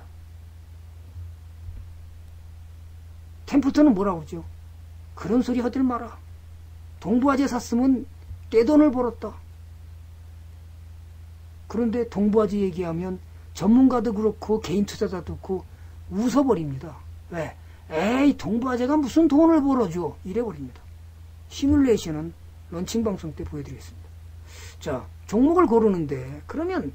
템플턴은 뭐라고 그러죠? 그런 소리 하들 마라. 동부화재 샀으면 떼돈을 벌었다. 그런데 동부화재 얘기하면 전문가도 그렇고 개인 투자자도 그렇고 웃어버립니다. 왜? 에이, 동부화재가 무슨 돈을 벌어줘. 이래버립니다. 시뮬레이션은 런칭 방송 때 보여드리겠습니다. 자, 종목을 고르는데 그러면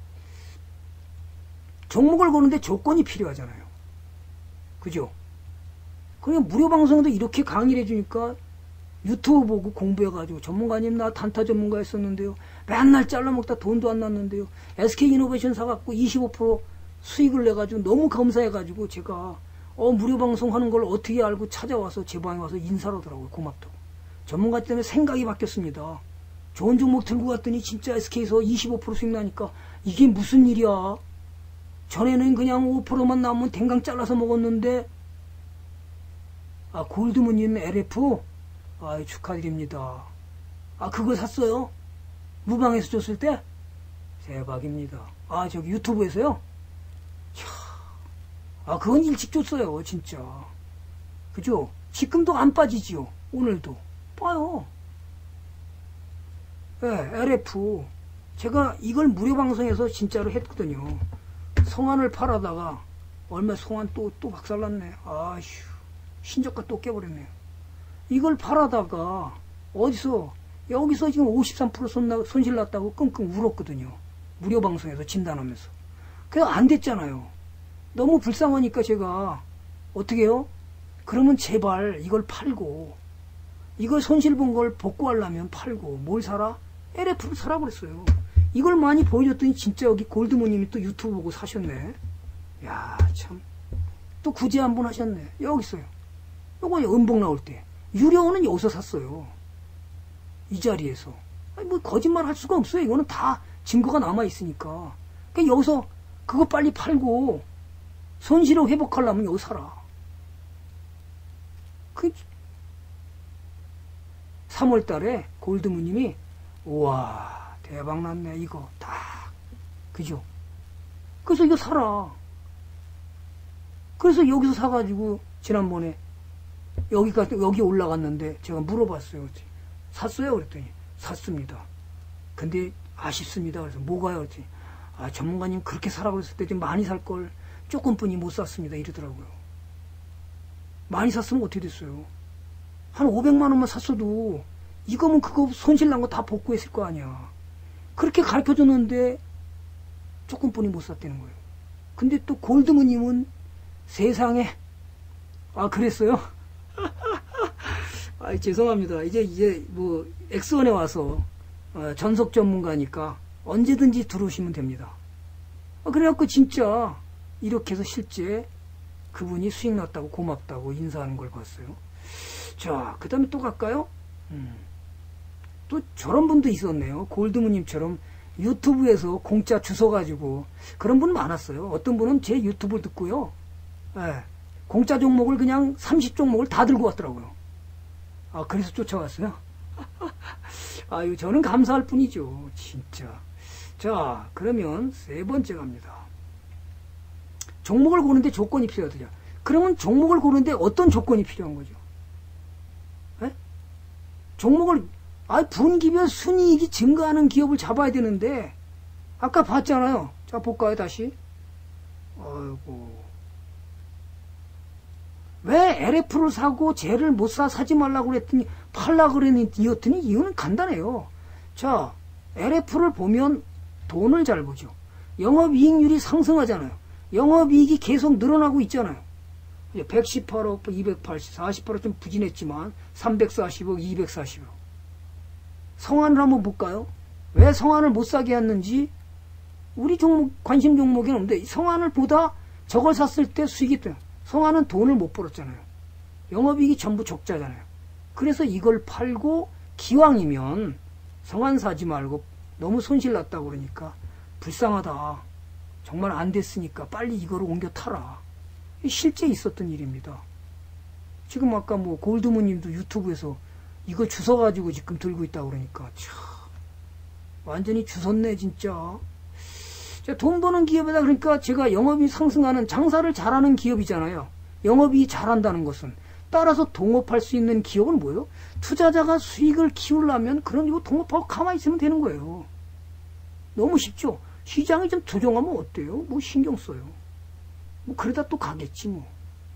종목을 고르는데 조건이 필요하잖아요. 그죠? 그냥 무료 방송도 이렇게 강의를 해주니까 유튜브 보고 공부해가지고 전문가님 나 단타 전문가 했었는데요. 맨날 잘라먹다 돈도 안 났는데요. 에스케이이노베이션 사갖고 이십오 퍼센트 수익을 내가지고 너무 감사해가지고 제가 어 무료 방송 하는 걸 어떻게 알고 찾아와서 제 방에 와서 인사를 하더라고요. 고맙다고. 전문가 때문에 생각이 바뀌었습니다. 좋은 종목 들고 갔더니 진짜 에스케이에서 이십오 퍼센트 수익 나니까 이게 무슨 일이야. 전에는 그냥 오 퍼센트만 나오면 댕강 잘라서 먹었는데 아 골드문님 엘에프 아 축하드립니다. 아 그거 샀어요? 무방에서 줬을 때? 대박입니다. 아 저기 유튜브에서요? 이야, 아 그건 일찍 줬어요 진짜. 그죠? 지금도 안 빠지지요. 오늘도 봐요. 네, 엘에프 제가 이걸 무료 방송에서 진짜로 했거든요. 성안을 팔아다가 얼마 성안 또 또 박살났네. 아휴 신저가 또 깨버렸네요. 이걸 팔아다가 어디서 여기서 지금 오십삼 퍼센트 손실 났다고 끙끙 울었거든요. 무료 방송에서 진단하면서. 그래서 안 됐잖아요. 너무 불쌍하니까 제가 어떻게 해요? 그러면 제발 이걸 팔고 이걸 손실 본 걸 복구하려면 팔고 뭘 사라? 엘에프를 사라 그랬어요. 이걸 많이 보여줬더니 진짜 여기 골드모님이 또 유튜브 보고 사셨네. 야, 참. 또 구제 한 번 하셨네. 여기 있어요. 요거 음봉 나올 때. 유료는 여기서 샀어요. 이 자리에서. 아니, 뭐 거짓말 할 수가 없어요. 이거는 다 증거가 남아있으니까. 그러니까 여기서 그거 빨리 팔고 손실을 회복하려면 여기 사라. 그 삼월 달에 골드무님이 우와 대박 났네 이거 다 그죠? 그래서 이거 사라. 그래서 여기서 사가지고 지난번에 여기가 여기 올라갔는데 제가 물어봤어요. 샀어요? 그랬더니 샀습니다. 근데 아쉽습니다. 그래서 뭐가요? 그랬더니 아 전문가님 그렇게 사라고 했을 때 좀 많이 살 걸 조금뿐이 못 샀습니다. 이러더라고요. 많이 샀으면 어떻게 됐어요? 한 오백만 원만 샀어도 이거면 그거 손실 난 거 다 복구했을 거 아니야. 그렇게 가르쳐줬는데 조금뿐이 못 샀다는 거예요. 근데 또 골드무님은 세상에 아 그랬어요? 아 죄송합니다. 이제 이제 뭐 엑스원에 와서 어, 전속 전문가니까 언제든지 들어오시면 됩니다. 아, 그래갖고 진짜 이렇게 해서 실제 그분이 수익 났다고 고맙다고 인사하는 걸 봤어요. 자, 그 다음에 또 갈까요? 음. 또 저런 분도 있었네요. 골드무님처럼 유튜브에서 공짜 주워가지고 그런 분 많았어요. 어떤 분은 제 유튜브를 듣고요. 예, 공짜 종목을 그냥 삼십 종목을 다 들고 왔더라고요. 아, 그래서 쫓아왔어요? 아유, 저는 감사할 뿐이죠. 진짜. 자, 그러면 세 번째 갑니다. 종목을 고르는데 조건이 필요하더냐. 그러면 종목을 고르는데 어떤 조건이 필요한 거죠? 에? 종목을, 아, 분기별 순이익이 증가하는 기업을 잡아야 되는데, 아까 봤잖아요. 자, 볼까요, 다시? 아이고. 왜 엘에프를 사고 쟤를 못 사, 사지 말라고 그랬더니, 팔라고 그랬더니, 이유는 간단해요. 자, 엘에프를 보면 돈을 잘 보죠. 영업이익률이 상승하잖아요. 영업이익이 계속 늘어나고 있잖아요. 백십팔억, 이백팔십, 사십팔억 좀 부진했지만 삼백사십억, 이백사십억. 성안을 한번 볼까요? 왜 성안을 못 사게 했는지 우리 종목, 관심 종목이 없는데 성안을 보다 저걸 샀을 때 수익이 돼요. 성안은 돈을 못 벌었잖아요. 영업이익이 전부 적자잖아요. 그래서 이걸 팔고 기왕이면 성안 사지 말고 너무 손실 났다고 그러니까 불쌍하다. 정말 안 됐으니까 빨리 이거를 옮겨 타라. 실제 있었던 일입니다. 지금 아까 뭐 골드무님도 유튜브에서 이거 주워가지고 지금 들고 있다고 그러니까 참 완전히 주웠네 진짜. 돈 버는 기업에다 그러니까 제가 영업이 상승하는 장사를 잘하는 기업이잖아요. 영업이 잘한다는 것은 따라서 동업할 수 있는 기업은 뭐예요? 투자자가 수익을 키우려면 그런 이거 동업하고 가만히 있으면 되는 거예요. 너무 쉽죠. 시장이 좀 조정하면 어때요? 뭐 신경 써요. 뭐 그러다 또 가겠지 뭐.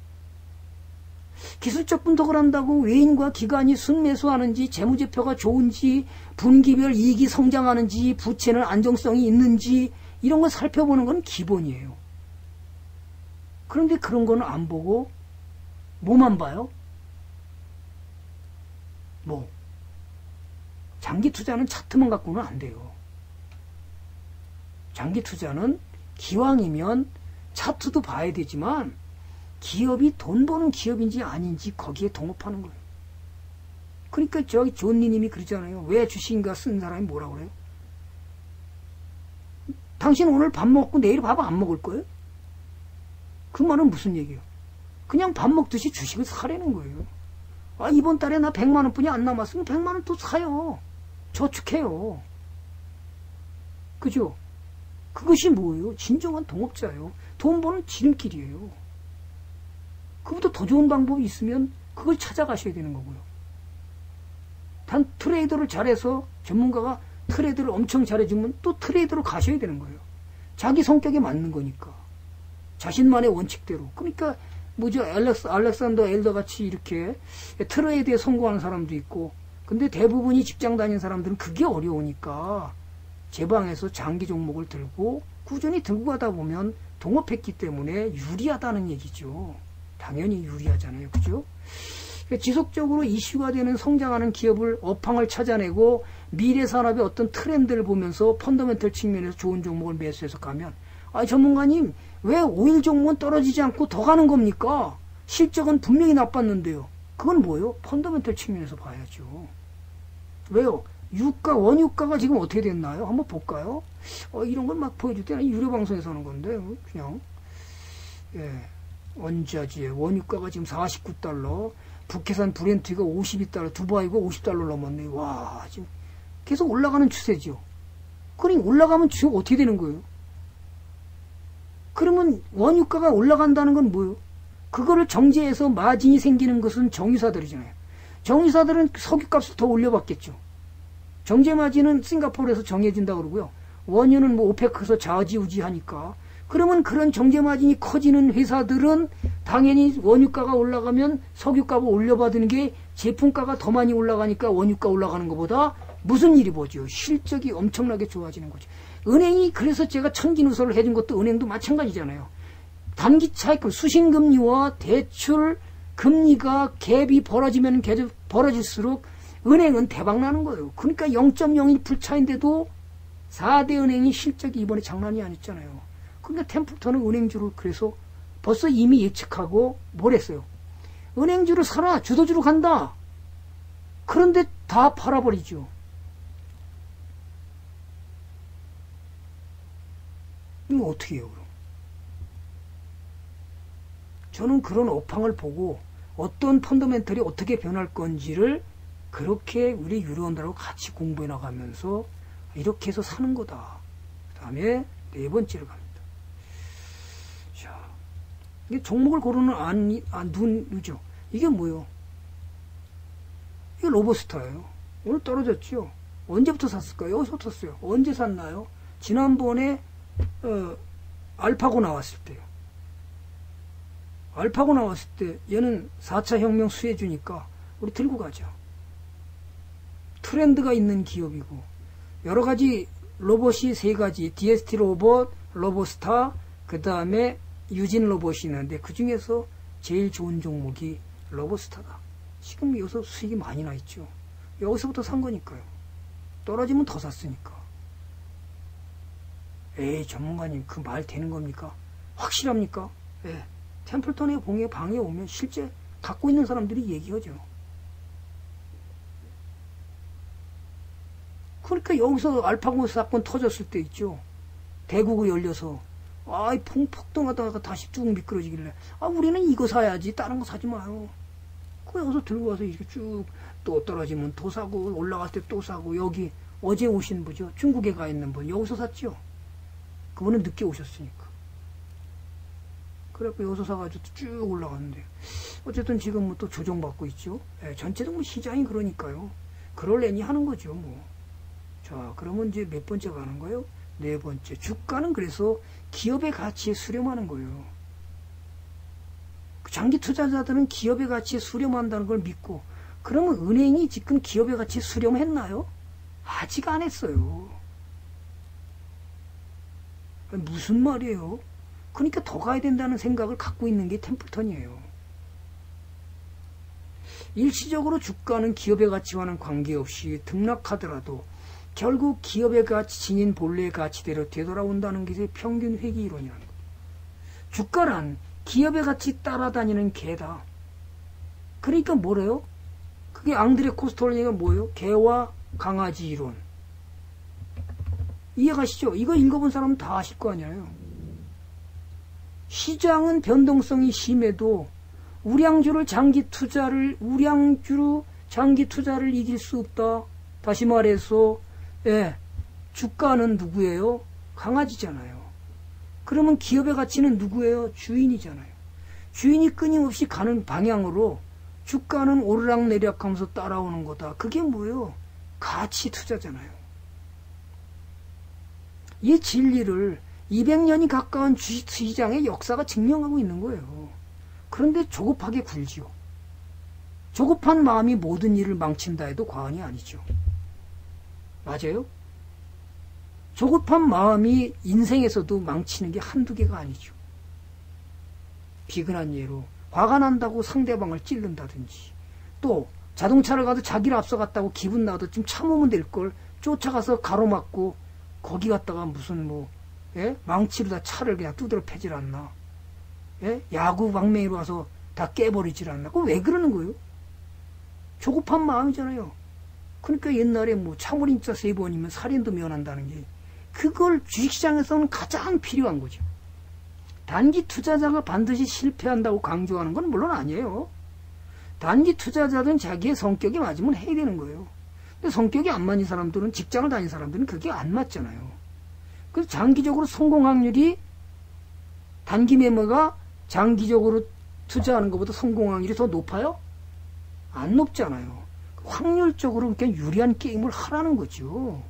기술적 분석을 한다고 외인과 기관이 순매수하는지 재무제표가 좋은지 분기별 이익이 성장하는지 부채는 안정성이 있는지 이런 거 살펴보는 건 기본이에요. 그런데 그런 거는 안 보고 뭐만 봐요? 뭐 장기 투자는 차트만 갖고는 안 돼요. 장기 투자는 기왕이면 차트도 봐야 되지만 기업이 돈 버는 기업인지 아닌지 거기에 동업하는 거예요. 그러니까 저기 존니님이 그러잖아요. 왜 주식인가 쓴 사람이 뭐라고 그래요? 당신 오늘 밥 먹고 내일 밥 안 먹을 거예요? 그 말은 무슨 얘기예요? 그냥 밥 먹듯이 주식을 사라는 거예요. 아, 이번 달에 나 백만 원뿐이 안 남았으면 백만 원 또 사요. 저축해요. 그죠? 그것이 뭐예요? 진정한 동업자예요. 돈 버는 지름길이에요. 그보다 더 좋은 방법이 있으면 그걸 찾아가셔야 되는 거고요. 단 트레이더를 잘해서 전문가가 트레이더를 엄청 잘해주면 또 트레이더로 가셔야 되는 거예요. 자기 성격에 맞는 거니까. 자신만의 원칙대로. 그러니까 뭐죠? 알렉스, 알렉산더 엘더 같이 이렇게 트레이드에 성공하는 사람도 있고 근데 대부분이 직장 다니는 사람들은 그게 어려우니까 제 방에서 장기 종목을 들고 꾸준히 들고 가다 보면 동업했기 때문에 유리하다는 얘기죠. 당연히 유리하잖아요. 그죠? 지속적으로 이슈가 되는 성장하는 기업을 업황을 찾아내고 미래 산업의 어떤 트렌드를 보면서 펀더멘털 측면에서 좋은 종목을 매수해서 가면, 아, 전문가님, 왜 오일 종목은 떨어지지 않고 더 가는 겁니까? 실적은 분명히 나빴는데요. 그건 뭐예요? 펀더멘털 측면에서 봐야죠. 왜요? 유가, 원유가가 지금 어떻게 됐나요? 한번 볼까요? 어, 이런 걸 막 보여줄 때는 유료 방송에서 하는 건데, 그냥, 예, 원자재, 원유가가 지금 사십구 달러, 북해산 브렌트가 오십이 달러, 두바이가 오십 달러 넘었네. 와, 지금 계속 올라가는 추세죠. 그러니 올라가면 지금 어떻게 되는 거예요? 그러면 원유가가 올라간다는 건 뭐예요? 그거를 정제해서 마진이 생기는 것은 정유사들이잖아요. 정유사들은 석유값을 더 올려받겠죠. 정제 마진은 싱가포르에서 정해진다 그러고요. 원유는 뭐 오페크에서 좌지우지하니까. 그러면 그런 정제 마진이 커지는 회사들은 당연히 원유가가 올라가면 석유값을 올려받는 게 제품가가 더 많이 올라가니까 원유가 올라가는 것보다 무슨 일이 보죠? 실적이 엄청나게 좋아지는 거죠. 은행이 그래서 제가 천기누설을 해준 것도 은행도 마찬가지잖아요. 단기 차익금, 수신금리와 대출 금리가 갭이 벌어지면 계속 벌어질수록 은행은 대박 나는 거예요. 그러니까 영 점 영일 불 차인데도 사 대 은행이 실적이 이번에 장난이 아니었잖아요. 그러니까 템플턴은 은행주를 그래서 벌써 이미 예측하고 뭘 했어요? 은행주를 사라, 주도주로 간다. 그런데 다 팔아버리죠. 이거 어떻게 해요, 그럼? 저는 그런 업황을 보고 어떤 펀더멘털이 어떻게 변할 건지를 그렇게 우리 유료원들하고 같이 공부해 나가면서 이렇게 해서 사는 거다. 그 다음에 네 번째로 갑니다. 자, 이게 종목을 고르는 안, 안, 눈이죠. 이게 뭐예요? 이게 로버스타예요. 오늘 떨어졌죠. 언제부터 샀을까요? 여기서부터 샀어요. 언제 샀나요? 지난번에 어, 알파고 나왔을 때요. 알파고 나왔을 때 얘는 사 차 혁명 수혜주니까 우리 들고 가죠. 트렌드가 있는 기업이고 여러 가지 로봇이 세 가지, 디에스티 로봇, 로보스타, 그 다음에 유진 로봇이 있는데 그 중에서 제일 좋은 종목이 로보스타다. 지금 여기서 수익이 많이 나 있죠. 여기서부터 산 거니까요. 떨어지면 더 샀으니까. 에이, 전문가님, 그 말 되는 겁니까? 확실합니까? 예. 템플턴의 봉에 방에 오면 실제 갖고 있는 사람들이 얘기하죠. 그러니까 여기서 알파고 사건 터졌을 때 있죠. 대구가 열려서 아이 폭동하다가 다시 쭉 미끄러지길래 아 우리는 이거 사야지 다른 거 사지 마요. 그 여기서 들고 와서 이렇게 쭉 또 떨어지면 또 사고 올라갈 때 또 사고. 여기 어제 오신 분이죠. 중국에 가 있는 분 여기서 샀죠. 그분은 늦게 오셨으니까. 그래갖고 여기서 사가지고 쭉 올라갔는데 어쨌든 지금 뭐 또 조정받고 있죠. 예, 전체적으로 뭐 시장이 그러니까요. 그럴래니 하는 거죠 뭐. 자, 그러면 이제 몇 번째 가는 거예요? 네 번째. 주가는 그래서 기업의 가치에 수렴하는 거예요. 장기 투자자들은 기업의 가치에 수렴한다는 걸 믿고, 그러면 은행이 지금 기업의 가치에 수렴했나요? 아직 안 했어요. 무슨 말이에요? 그러니까 더 가야 된다는 생각을 갖고 있는 게 템플턴이에요. 일시적으로 주가는 기업의 가치와는 관계없이 등락하더라도 결국 기업의 가치, 지닌 본래의 가치대로 되돌아온다는 게 평균 회귀 이론이라는 거예요. 주가란 기업의 가치 따라다니는 개다. 그러니까 뭐래요? 그게 앙드레 코스톨리가 뭐예요? 개와 강아지 이론. 이해가시죠? 이거 읽어본 사람은 다 아실 거 아니에요. 시장은 변동성이 심해도 우량주를 장기 투자를 우량주로 장기 투자를 이길 수 없다. 다시 말해서 예, 주가는 누구예요? 강아지잖아요. 그러면 기업의 가치는 누구예요? 주인이잖아요. 주인이 끊임없이 가는 방향으로 주가는 오르락내리락 하면서 따라오는 거다. 그게 뭐예요? 가치 투자잖아요. 이 진리를 이백 년이 가까운 주식시장의 역사가 증명하고 있는 거예요. 그런데 조급하게 굴지요. 조급한 마음이 모든 일을 망친다 해도 과언이 아니죠. 맞아요? 조급한 마음이 인생에서도 망치는 게 한두 개가 아니죠. 비근한 예로 화가 난다고 상대방을 찌른다든지, 또 자동차를 가도 자기를 앞서갔다고 기분 나도 좀 참으면 될 걸 쫓아가서 가로막고 거기 갔다가 무슨 뭐 예? 망치로 다 차를 그냥 두드려 패질 않나? 예? 야구 방망이로 와서 다 깨버리질 않나? 그거 왜 그러는 거예요? 조급한 마음이잖아요. 그러니까 옛날에 뭐 차물인자 세 번이면 살인도 면한다는 게 그걸 주식시장에서는 가장 필요한 거죠. 단기 투자자가 반드시 실패한다고 강조하는 건 물론 아니에요. 단기 투자자든 자기의 성격이 맞으면 해야 되는 거예요. 근데 성격이 안 맞는 사람들은, 직장을 다니는 사람들은 그게 안 맞잖아요. 그래서 장기적으로 성공 확률이 단기 매매가 장기적으로 투자하는 것보다 성공 확률이 더 높아요? 안 높잖아요. 확률적으로 그냥 유리한 게임을 하라는 거죠.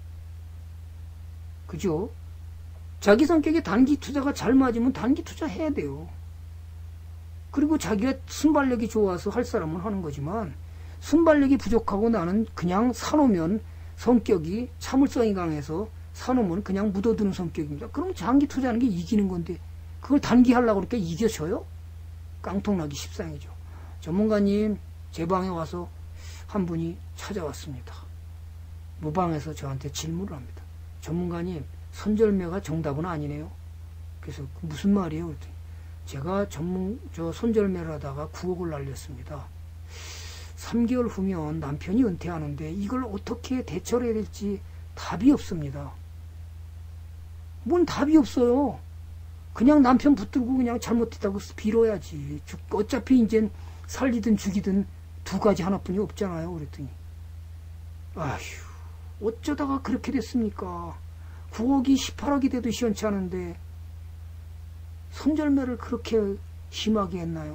그죠? 자기 성격에 단기 투자가 잘 맞으면 단기 투자 해야 돼요. 그리고 자기가 순발력이 좋아서 할 사람은 하는 거지만 순발력이 부족하고 나는 그냥 사놓으면 성격이 참을성이 강해서 사놓으면 그냥 묻어두는 성격입니다. 그럼 장기 투자하는 게 이기는 건데 그걸 단기 하려고 그러니까 이겨져요? 깡통나기 십상이죠. 전문가님, 제 방에 와서 한 분이 찾아왔습니다. 무방에서 저한테 질문을 합니다. 전문가님, 손절매가 정답은 아니네요. 그래서 무슨 말이에요? 그랬더니 제가 전문 저 손절매를 하다가 구억을 날렸습니다. 삼 개월 후면 남편이 은퇴하는데 이걸 어떻게 대처를 해야 될지 답이 없습니다. 뭔 답이 없어요. 그냥 남편 붙들고 그냥 잘못했다고 빌어야지. 어차피 이젠 살리든 죽이든 두 가지 하나뿐이 없잖아요. 그랬더니 아휴, 어쩌다가 그렇게 됐습니까? 구억이 십팔억이 돼도 시원치 않은데 손절매를 그렇게 심하게 했나요?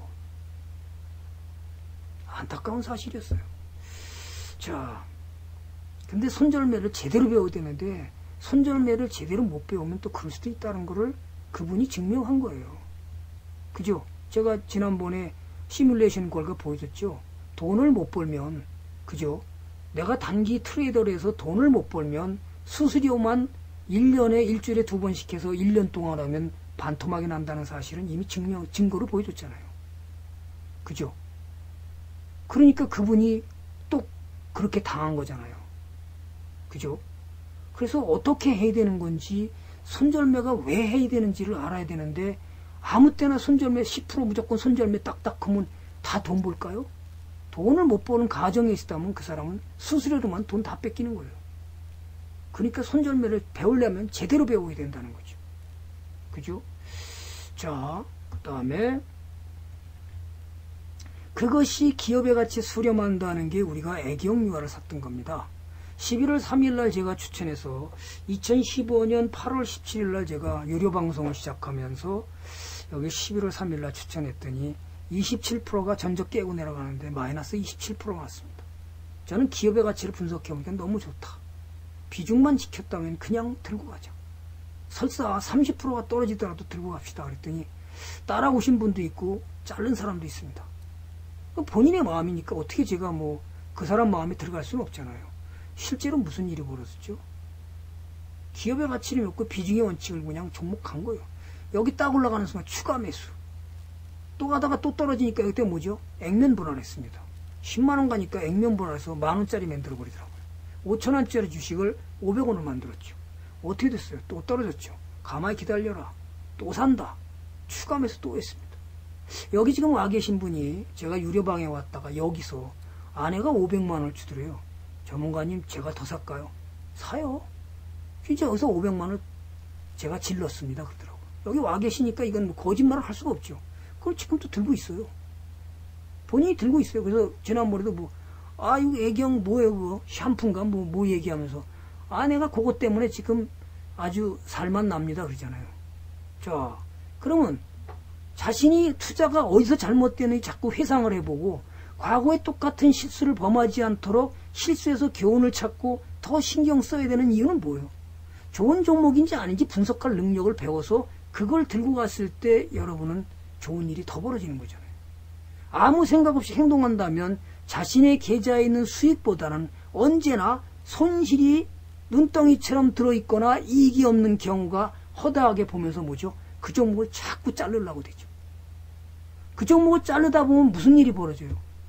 안타까운 사실이었어요. 자, 근데 손절매를 제대로 배워야 되는데 손절매를 제대로 못 배우면 또 그럴 수도 있다는 거를 그분이 증명한 거예요. 그죠? 제가 지난번에 시뮬레이션 결과 보여줬죠. 돈을 못 벌면, 그죠? 내가 단기 트레이더를 해서 돈을 못 벌면 수수료만 일 년에 일주일에 두 번씩 해서 일 년 동안 하면 반토막이 난다는 사실은 이미 증명, 증거로 보여줬잖아요. 그죠? 그러니까 그분이 또 그렇게 당한 거잖아요. 그죠? 그래서 어떻게 해야 되는 건지, 손절매가 왜 해야 되는지를 알아야 되는데 아무 때나 손절매 십 퍼센트 무조건 손절매 딱딱 하면 다 돈 벌까요? 돈을 못 버는 가정에 있다면 그 사람은 수수료로만 돈 다 뺏기는 거예요. 그러니까 손절매를 배우려면 제대로 배워야 된다는 거죠. 그죠? 자, 그 다음에 그것이 기업의 가치에 수렴한다는 게 우리가 애기용유화를 샀던 겁니다. 십일월 삼일날 제가 추천해서 이천십오년 팔월 십칠일날 제가 유료 방송을 시작하면서 여기 십일월 삼일날 추천했더니 이십칠 퍼센트가 전적 깨고 내려가는데 마이너스 이십칠 퍼센트 나왔습니다. 저는 기업의 가치를 분석해보니까 너무 좋다. 비중만 지켰다면 그냥 들고 가자. 설사 삼십 퍼센트가 떨어지더라도 들고 갑시다. 그랬더니 따라오신 분도 있고 자른 사람도 있습니다. 본인의 마음이니까 어떻게 제가 뭐 그 사람 마음에 들어갈 수는 없잖아요. 실제로 무슨 일이 벌어졌죠? 기업의 가치를 믿고 비중의 원칙을 그냥 종목한 거예요. 여기 딱 올라가는 순간 추가 매수. 또 가다가 또 떨어지니까 이때 뭐죠? 액면 불안했습니다. 십만원 가니까 액면 불안해서 만원짜리 만들어버리더라고요. 오천원짜리 주식을 오백원을 만들었죠. 어떻게 됐어요? 또 떨어졌죠. 가만히 기다려라. 또 산다. 추가 매수 또 했습니다. 여기 지금 와 계신 분이 제가 유료방에 왔다가 여기서 아내가 오백만원을 주더래요. 전문가님, 제가 더 살까요? 사요. 진짜 여기서 오백만원을 제가 질렀습니다. 그러더라고요. 여기 와 계시니까 이건 뭐 거짓말을 할 수가 없죠. 그걸 지금도 들고 있어요. 본인이 들고 있어요. 그래서 지난번에도 뭐, 아, 이거 애경 뭐예요, 그거? 샴푸인가? 뭐, 뭐 얘기하면서. 아, 내가 그것 때문에 지금 아주 살맛 납니다. 그러잖아요. 자, 그러면 자신이 투자가 어디서 잘못되는지 자꾸 회상을 해보고 과거에 똑같은 실수를 범하지 않도록 실수에서 교훈을 찾고 더 신경 써야 되는 이유는 뭐예요? 좋은 종목인지 아닌지 분석할 능력을 배워서 그걸 들고 갔을 때 여러분은 좋은 일이 더 벌어지는 거잖아요. 아무 생각 없이 행동한다면 자신의 계좌에 있는 수익보다는 언제나 손실이 눈덩이처럼 들어있거나 이익이 없는 경우가 허다하게 보면서 뭐죠? 그 종목을 자꾸 자르려고 되죠. 그 종목을 자르다 보면 무슨 일이 벌어져요?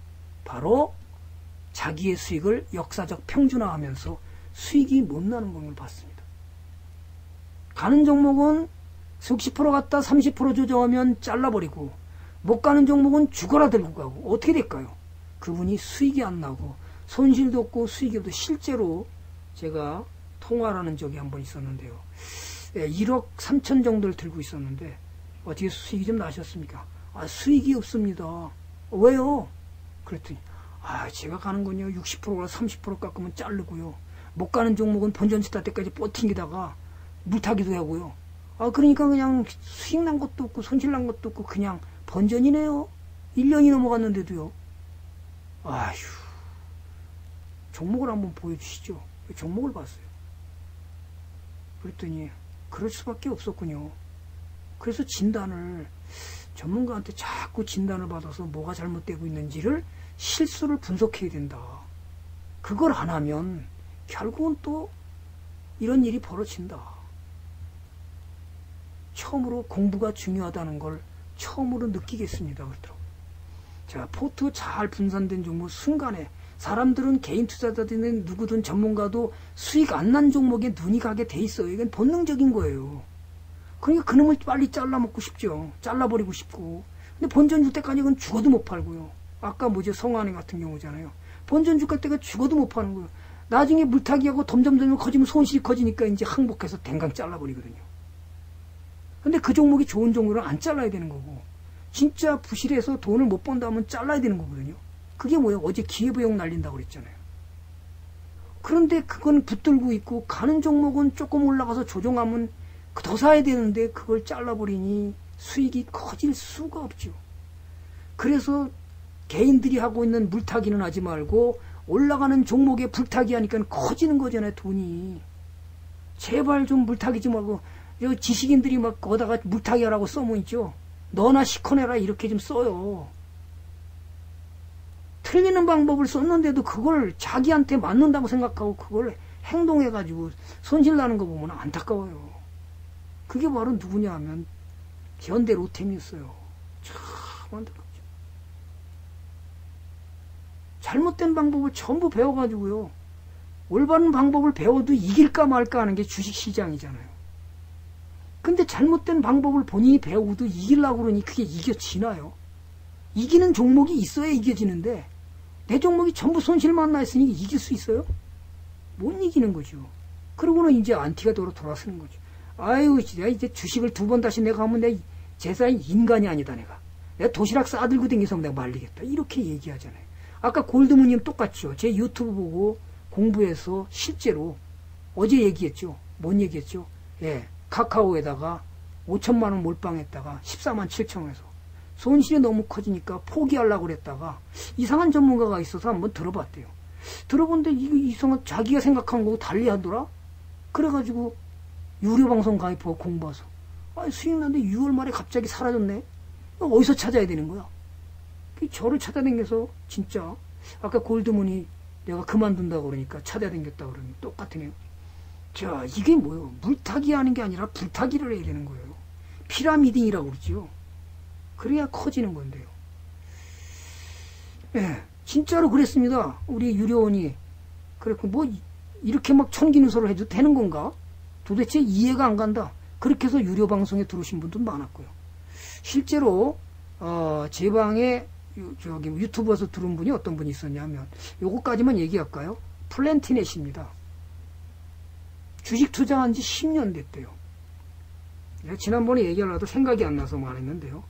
바로 자기의 수익을 역사적 평준화하면서 수익이 못 나는 걸 봤습니다. 가는 종목은 수십 프로 갔다 삼십 퍼센트 조정하면 잘라버리고 못 가는 종목은 죽어라 들고 가고 어떻게 될까요? 그분이 수익이 안 나고 손실도 없고 수익이 없고 실제로 제가 통화라는 적이 한 번 있었는데요. 일억 삼천 정도를 들고 있었는데 어떻게 수익이 좀 나셨습니까? 아, 수익이 없습니다. 왜요? 그랬더니 아, 제가 가는 건요 육십 퍼센트나 삼십 퍼센트 깎으면 자르고요. 못 가는 종목은 본전치다 때까지 버팅기다가 물타기도 하고요. 아, 그러니까 그냥 수익 난 것도 없고 손실 난 것도 없고 그냥 번전이네요. 일 년이 넘어갔는데도요. 아휴, 종목을 한번 보여주시죠. 종목을 봤어요. 그랬더니 그럴 수밖에 없었군요. 그래서 진단을 전문가한테 자꾸 진단을 받아서 뭐가 잘못되고 있는지를 실수를 분석해야 된다. 그걸 안 하면 결국은 또 이런 일이 벌어진다. 처음으로 공부가 중요하다는 걸 처음으로 느끼겠습니다. 그러더라고요. 자, 포트 잘 분산된 종목 순간에 사람들은 개인 투자자들은 누구든 전문가도 수익 안 난 종목에 눈이 가게 돼 있어요. 이건 본능적인 거예요. 그러니까 그놈을 빨리 잘라먹고 싶죠. 잘라버리고 싶고. 근데 본전 줄 때까지 이건 죽어도 못 팔고요. 아까 뭐죠? 성환이 같은 경우잖아요. 본전 줄 때가 죽어도 못 파는 거예요. 나중에 물타기하고 점점점 커지면 손실이 커지니까 이제 항복해서 댕강 잘라버리거든요. 근데 그 종목이 좋은 종목을 안 잘라야 되는 거고, 진짜 부실해서 돈을 못 번다면 잘라야 되는 거거든요. 그게 뭐예요? 어제 기회부용 날린다고 그랬잖아요. 그런데 그건 붙들고 있고, 가는 종목은 조금 올라가서 조정하면 더 사야 되는데 그걸 잘라버리니 수익이 커질 수가 없죠. 그래서 개인들이 하고 있는 물타기는 하지 말고 올라가는 종목에 불타기 하니까 커지는 거잖아요, 돈이. 제발 좀 물타기 좀 하고, 지식인들이 막 거다가 물타기 하라고 써면 있죠. 너나 시커내라 이렇게 좀 써요. 틀리는 방법을 썼는데도 그걸 자기한테 맞는다고 생각하고 그걸 행동해가지고 손실 나는 거 보면 안타까워요. 그게 바로 누구냐 하면 현대 로템이었어요. 참 안타깝죠. 잘못된 방법을 전부 배워가지고요. 올바른 방법을 배워도 이길까 말까 하는 게 주식시장이잖아요. 근데 잘못된 방법을 본인이 배우고도 이기려고 그러니 그게 이겨지나요? 이기는 종목이 있어야 이겨지는데 내 종목이 전부 손실만 나 있으니 이길 수 있어요? 못 이기는 거죠. 그러고는 이제 안티가 돌아 돌아서는 거죠. 아유, 내가 이제 주식을 두 번 다시 내가 하면 내 제사인 인간이 아니다, 내가. 내가 도시락 싸들고 다니면서 내가 말리겠다. 이렇게 얘기하잖아요. 아까 골드문님 똑같죠. 제 유튜브 보고 공부해서 실제로 어제 얘기했죠. 뭔 얘기했죠? 예. 카카오에다가 오천만 원 몰빵했다가 십사만 칠천 원에서 손실이 너무 커지니까 포기하려고 그랬다가 이상한 전문가가 있어서 한번 들어봤대요. 들어본데 이거 이상한 자기가 생각한 거고 달리 하더라? 그래가지고 유료방송 가입하고 공부해서 아, 수익 났는데 유월 말에 갑자기 사라졌네? 어디서 찾아야 되는 거야? 저를 찾아다녀서 진짜 아까 골드문이 내가 그만둔다고 그러니까 찾아다녔다고 그러면 똑같으네요. 자, 이게 뭐예요? 물타기 하는 게 아니라 불타기를 해야 되는 거예요. 피라미딩이라고 그러죠. 그래야 커지는 건데요. 예, 진짜로 그랬습니다. 우리 유료원이. 그랬고, 뭐, 이렇게 막 천기누설을 해도 되는 건가? 도대체 이해가 안 간다. 그렇게 해서 유료 방송에 들어오신 분도 많았고요. 실제로, 어, 제 방에, 저기, 유튜브에서 들은 분이 어떤 분이 있었냐면, 요거까지만 얘기할까요? 플랜티넷입니다. 주식 투자한 지 십 년 됐대요. 지난번에 얘기하려도 생각이 안 나서 말했는데요.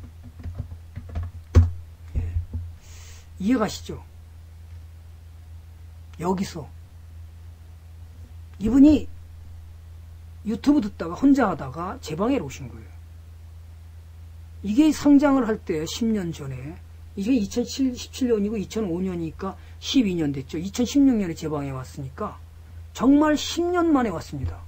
예. 이해가시죠? 여기서 이분이 유튜브 듣다가 혼자 하다가 제 방에 오신 거예요. 이게 상장을 할 때 십 년 전에 이게 이천십칠 년이고 이천오 년이니까 십이 년 됐죠. 이천십육 년에 제 방에 왔으니까 정말 십 년 만에 왔습니다.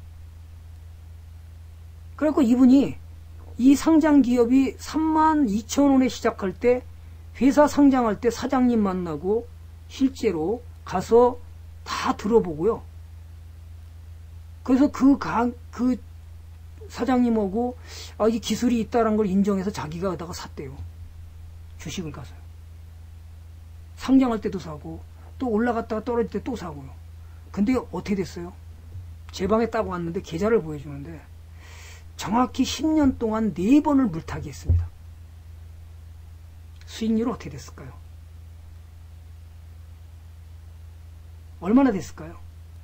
그래서 이분이 이 상장 기업이 삼만 이천 원에 시작할 때 회사 상장할 때 사장님 만나고 실제로 가서 다 들어보고요. 그래서 그, 강, 그 사장님하고 아, 이 기술이 있다는 걸 인정해서 자기가 하다가 샀대요. 주식을 가서요. 상장할 때도 사고 또 올라갔다가 떨어질 때 또 사고요. 근데 어떻게 됐어요? 제 방에 딱 왔는데 계좌를 보여주는데 정확히 십 년 동안 네 번을 물타기 했습니다. 수익률은 어떻게 됐을까요? 얼마나 됐을까요?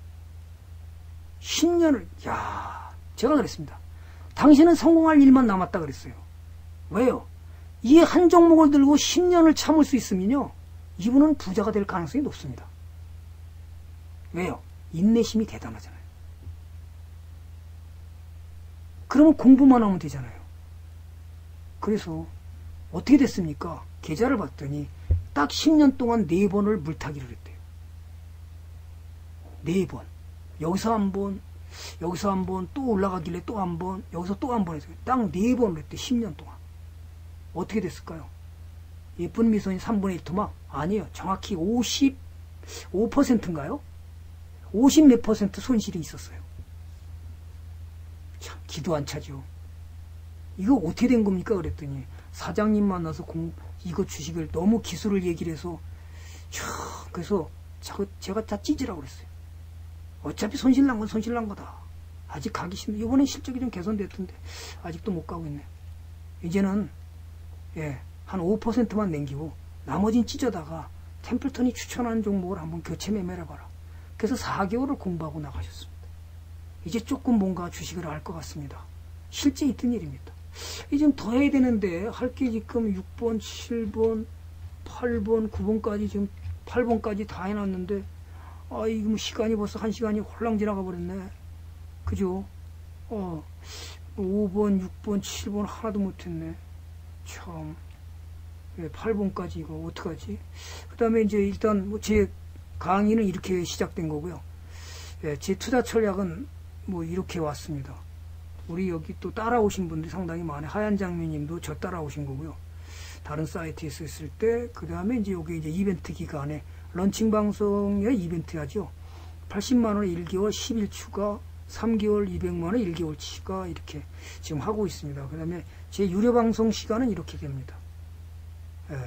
십 년을, 야, 제가 그랬습니다. 당신은 성공할 일만 남았다 그랬어요. 왜요? 이 한 종목을 들고 십 년을 참을 수 있으면요, 이분은 부자가 될 가능성이 높습니다. 왜요? 인내심이 대단하잖아요. 그러면 공부만 하면 되잖아요. 그래서 어떻게 됐습니까? 계좌를 봤더니 딱 십 년 동안 네 번을 물타기를 했대요. 네 번. 여기서 한 번, 여기서 한 번, 또 올라가길래 또 한 번, 여기서 또 한 번 했어요. 딱 네 번을 했대, 십 년 동안. 어떻게 됐을까요? 예쁜 미소인 삼분의 일 토막? 아니에요. 정확히 오십오 퍼센트인가요? 오십 몇 퍼센트 손실이 있었어요. 참, 기도 안 차죠. 이거 어떻게 된 겁니까? 그랬더니, 사장님 만나서 공, 이거 주식을 너무 기술을 얘기를 해서, 촤, 그래서 제가, 제가 다 찢으라고 그랬어요. 어차피 손실 난 건 손실 난 거다. 아직 가기 싫은데, 이번엔 실적이 좀 개선됐던데, 아직도 못 가고 있네. 이제는, 예, 한 오 퍼센트만 남기고, 나머지는 찢어다가, 템플턴이 추천하는 종목을 한번 교체 매매를 해봐라. 그래서 사 개월을 공부하고 나가셨습니다. 이제 조금 뭔가 주식을 알 것 같습니다. 실제 있던 일입니다. 이제 좀 더 해야 되는데, 할 게 지금 육 번, 칠 번, 팔 번, 구 번까지 지금 팔 번까지 다 해놨는데, 아, 이거 뭐 시간이 벌써 한 시간이 홀랑 지나가 버렸네. 그죠? 어, 오 번, 육 번, 칠 번 하나도 못했네. 참. 예, 팔 번까지 이거 어떡하지? 그 다음에 이제 일단 뭐 제 강의는 이렇게 시작된 거고요. 예, 제 투자 전략은 뭐 이렇게 왔습니다. 우리 여기 또 따라오신 분들이 상당히 많아요. 하얀 장미님도 저 따라오신 거고요. 다른 사이트에서 했을 때, 그 다음에 이제 여기 이제 이벤트 기간에 런칭 방송에 이벤트 하죠. 팔십만 원에 일 개월 십일 추가, 삼 개월 이백만 원 일 개월 치가 이렇게 지금 하고 있습니다. 그 다음에 제 유료 방송 시간은 이렇게 됩니다. 예.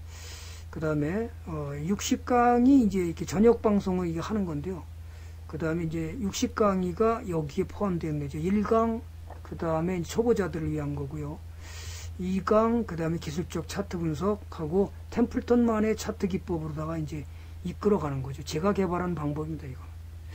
그 다음에 어, 육십 강의 이제 이렇게 저녁 방송을 이게 하는 건데요. 그 다음에 이제 육십 강의가 여기에 포함되는 거죠. 일 강, 그 다음에 초보자들을 위한 거고요. 이 강, 그 다음에 기술적 차트 분석하고 템플턴만의 차트 기법으로다가 이제 이끌어가는 거죠. 제가 개발한 방법입니다, 이거.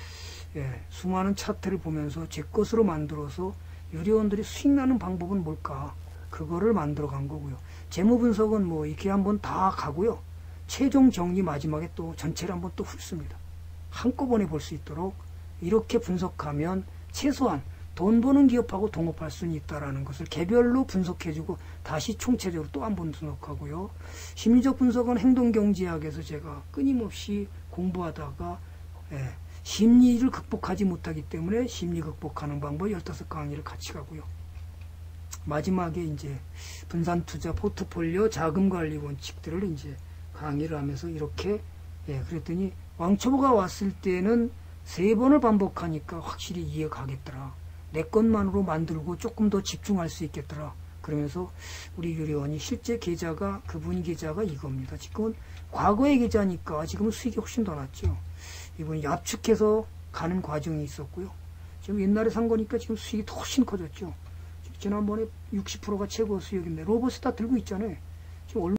예, 수많은 차트를 보면서 제 것으로 만들어서 유료원들이 수익 나는 방법은 뭘까? 그거를 만들어 간 거고요. 재무 분석은 뭐 이렇게 한번 다 가고요. 최종 정리 마지막에 또 전체를 한번 또 훑습니다. 한꺼번에 볼 수 있도록 이렇게 분석하면 최소한 돈 버는 기업하고 동업할 수는 있다라는 것을 개별로 분석해주고 다시 총체적으로 또 한 번 분석하고요. 심리적 분석은 행동경제학에서 제가 끊임없이 공부하다가 예, 심리를 극복하지 못하기 때문에 심리 극복하는 방법 열다섯 강의를 같이 가고요. 마지막에 이제 분산투자 포트폴리오 자금관리 원칙들을 이제 강의를 하면서 이렇게 예, 그랬더니 왕초보가 왔을 때는 세 번을 반복하니까 확실히 이해가겠더라. 내 것만으로 만들고 조금 더 집중할 수 있겠더라. 그러면서 우리 유료원이 실제 계좌가 그분 계좌가 이겁니다. 지금은 과거의 계좌니까 지금은 수익이 훨씬 더 났죠. 이분이 압축해서 가는 과정이 있었고요. 지금 옛날에 산 거니까 지금 수익이 더 훨씬 커졌죠. 지난번에 육십 퍼센트가 최고 수익인데 로버스타 들고 있잖아요. 지금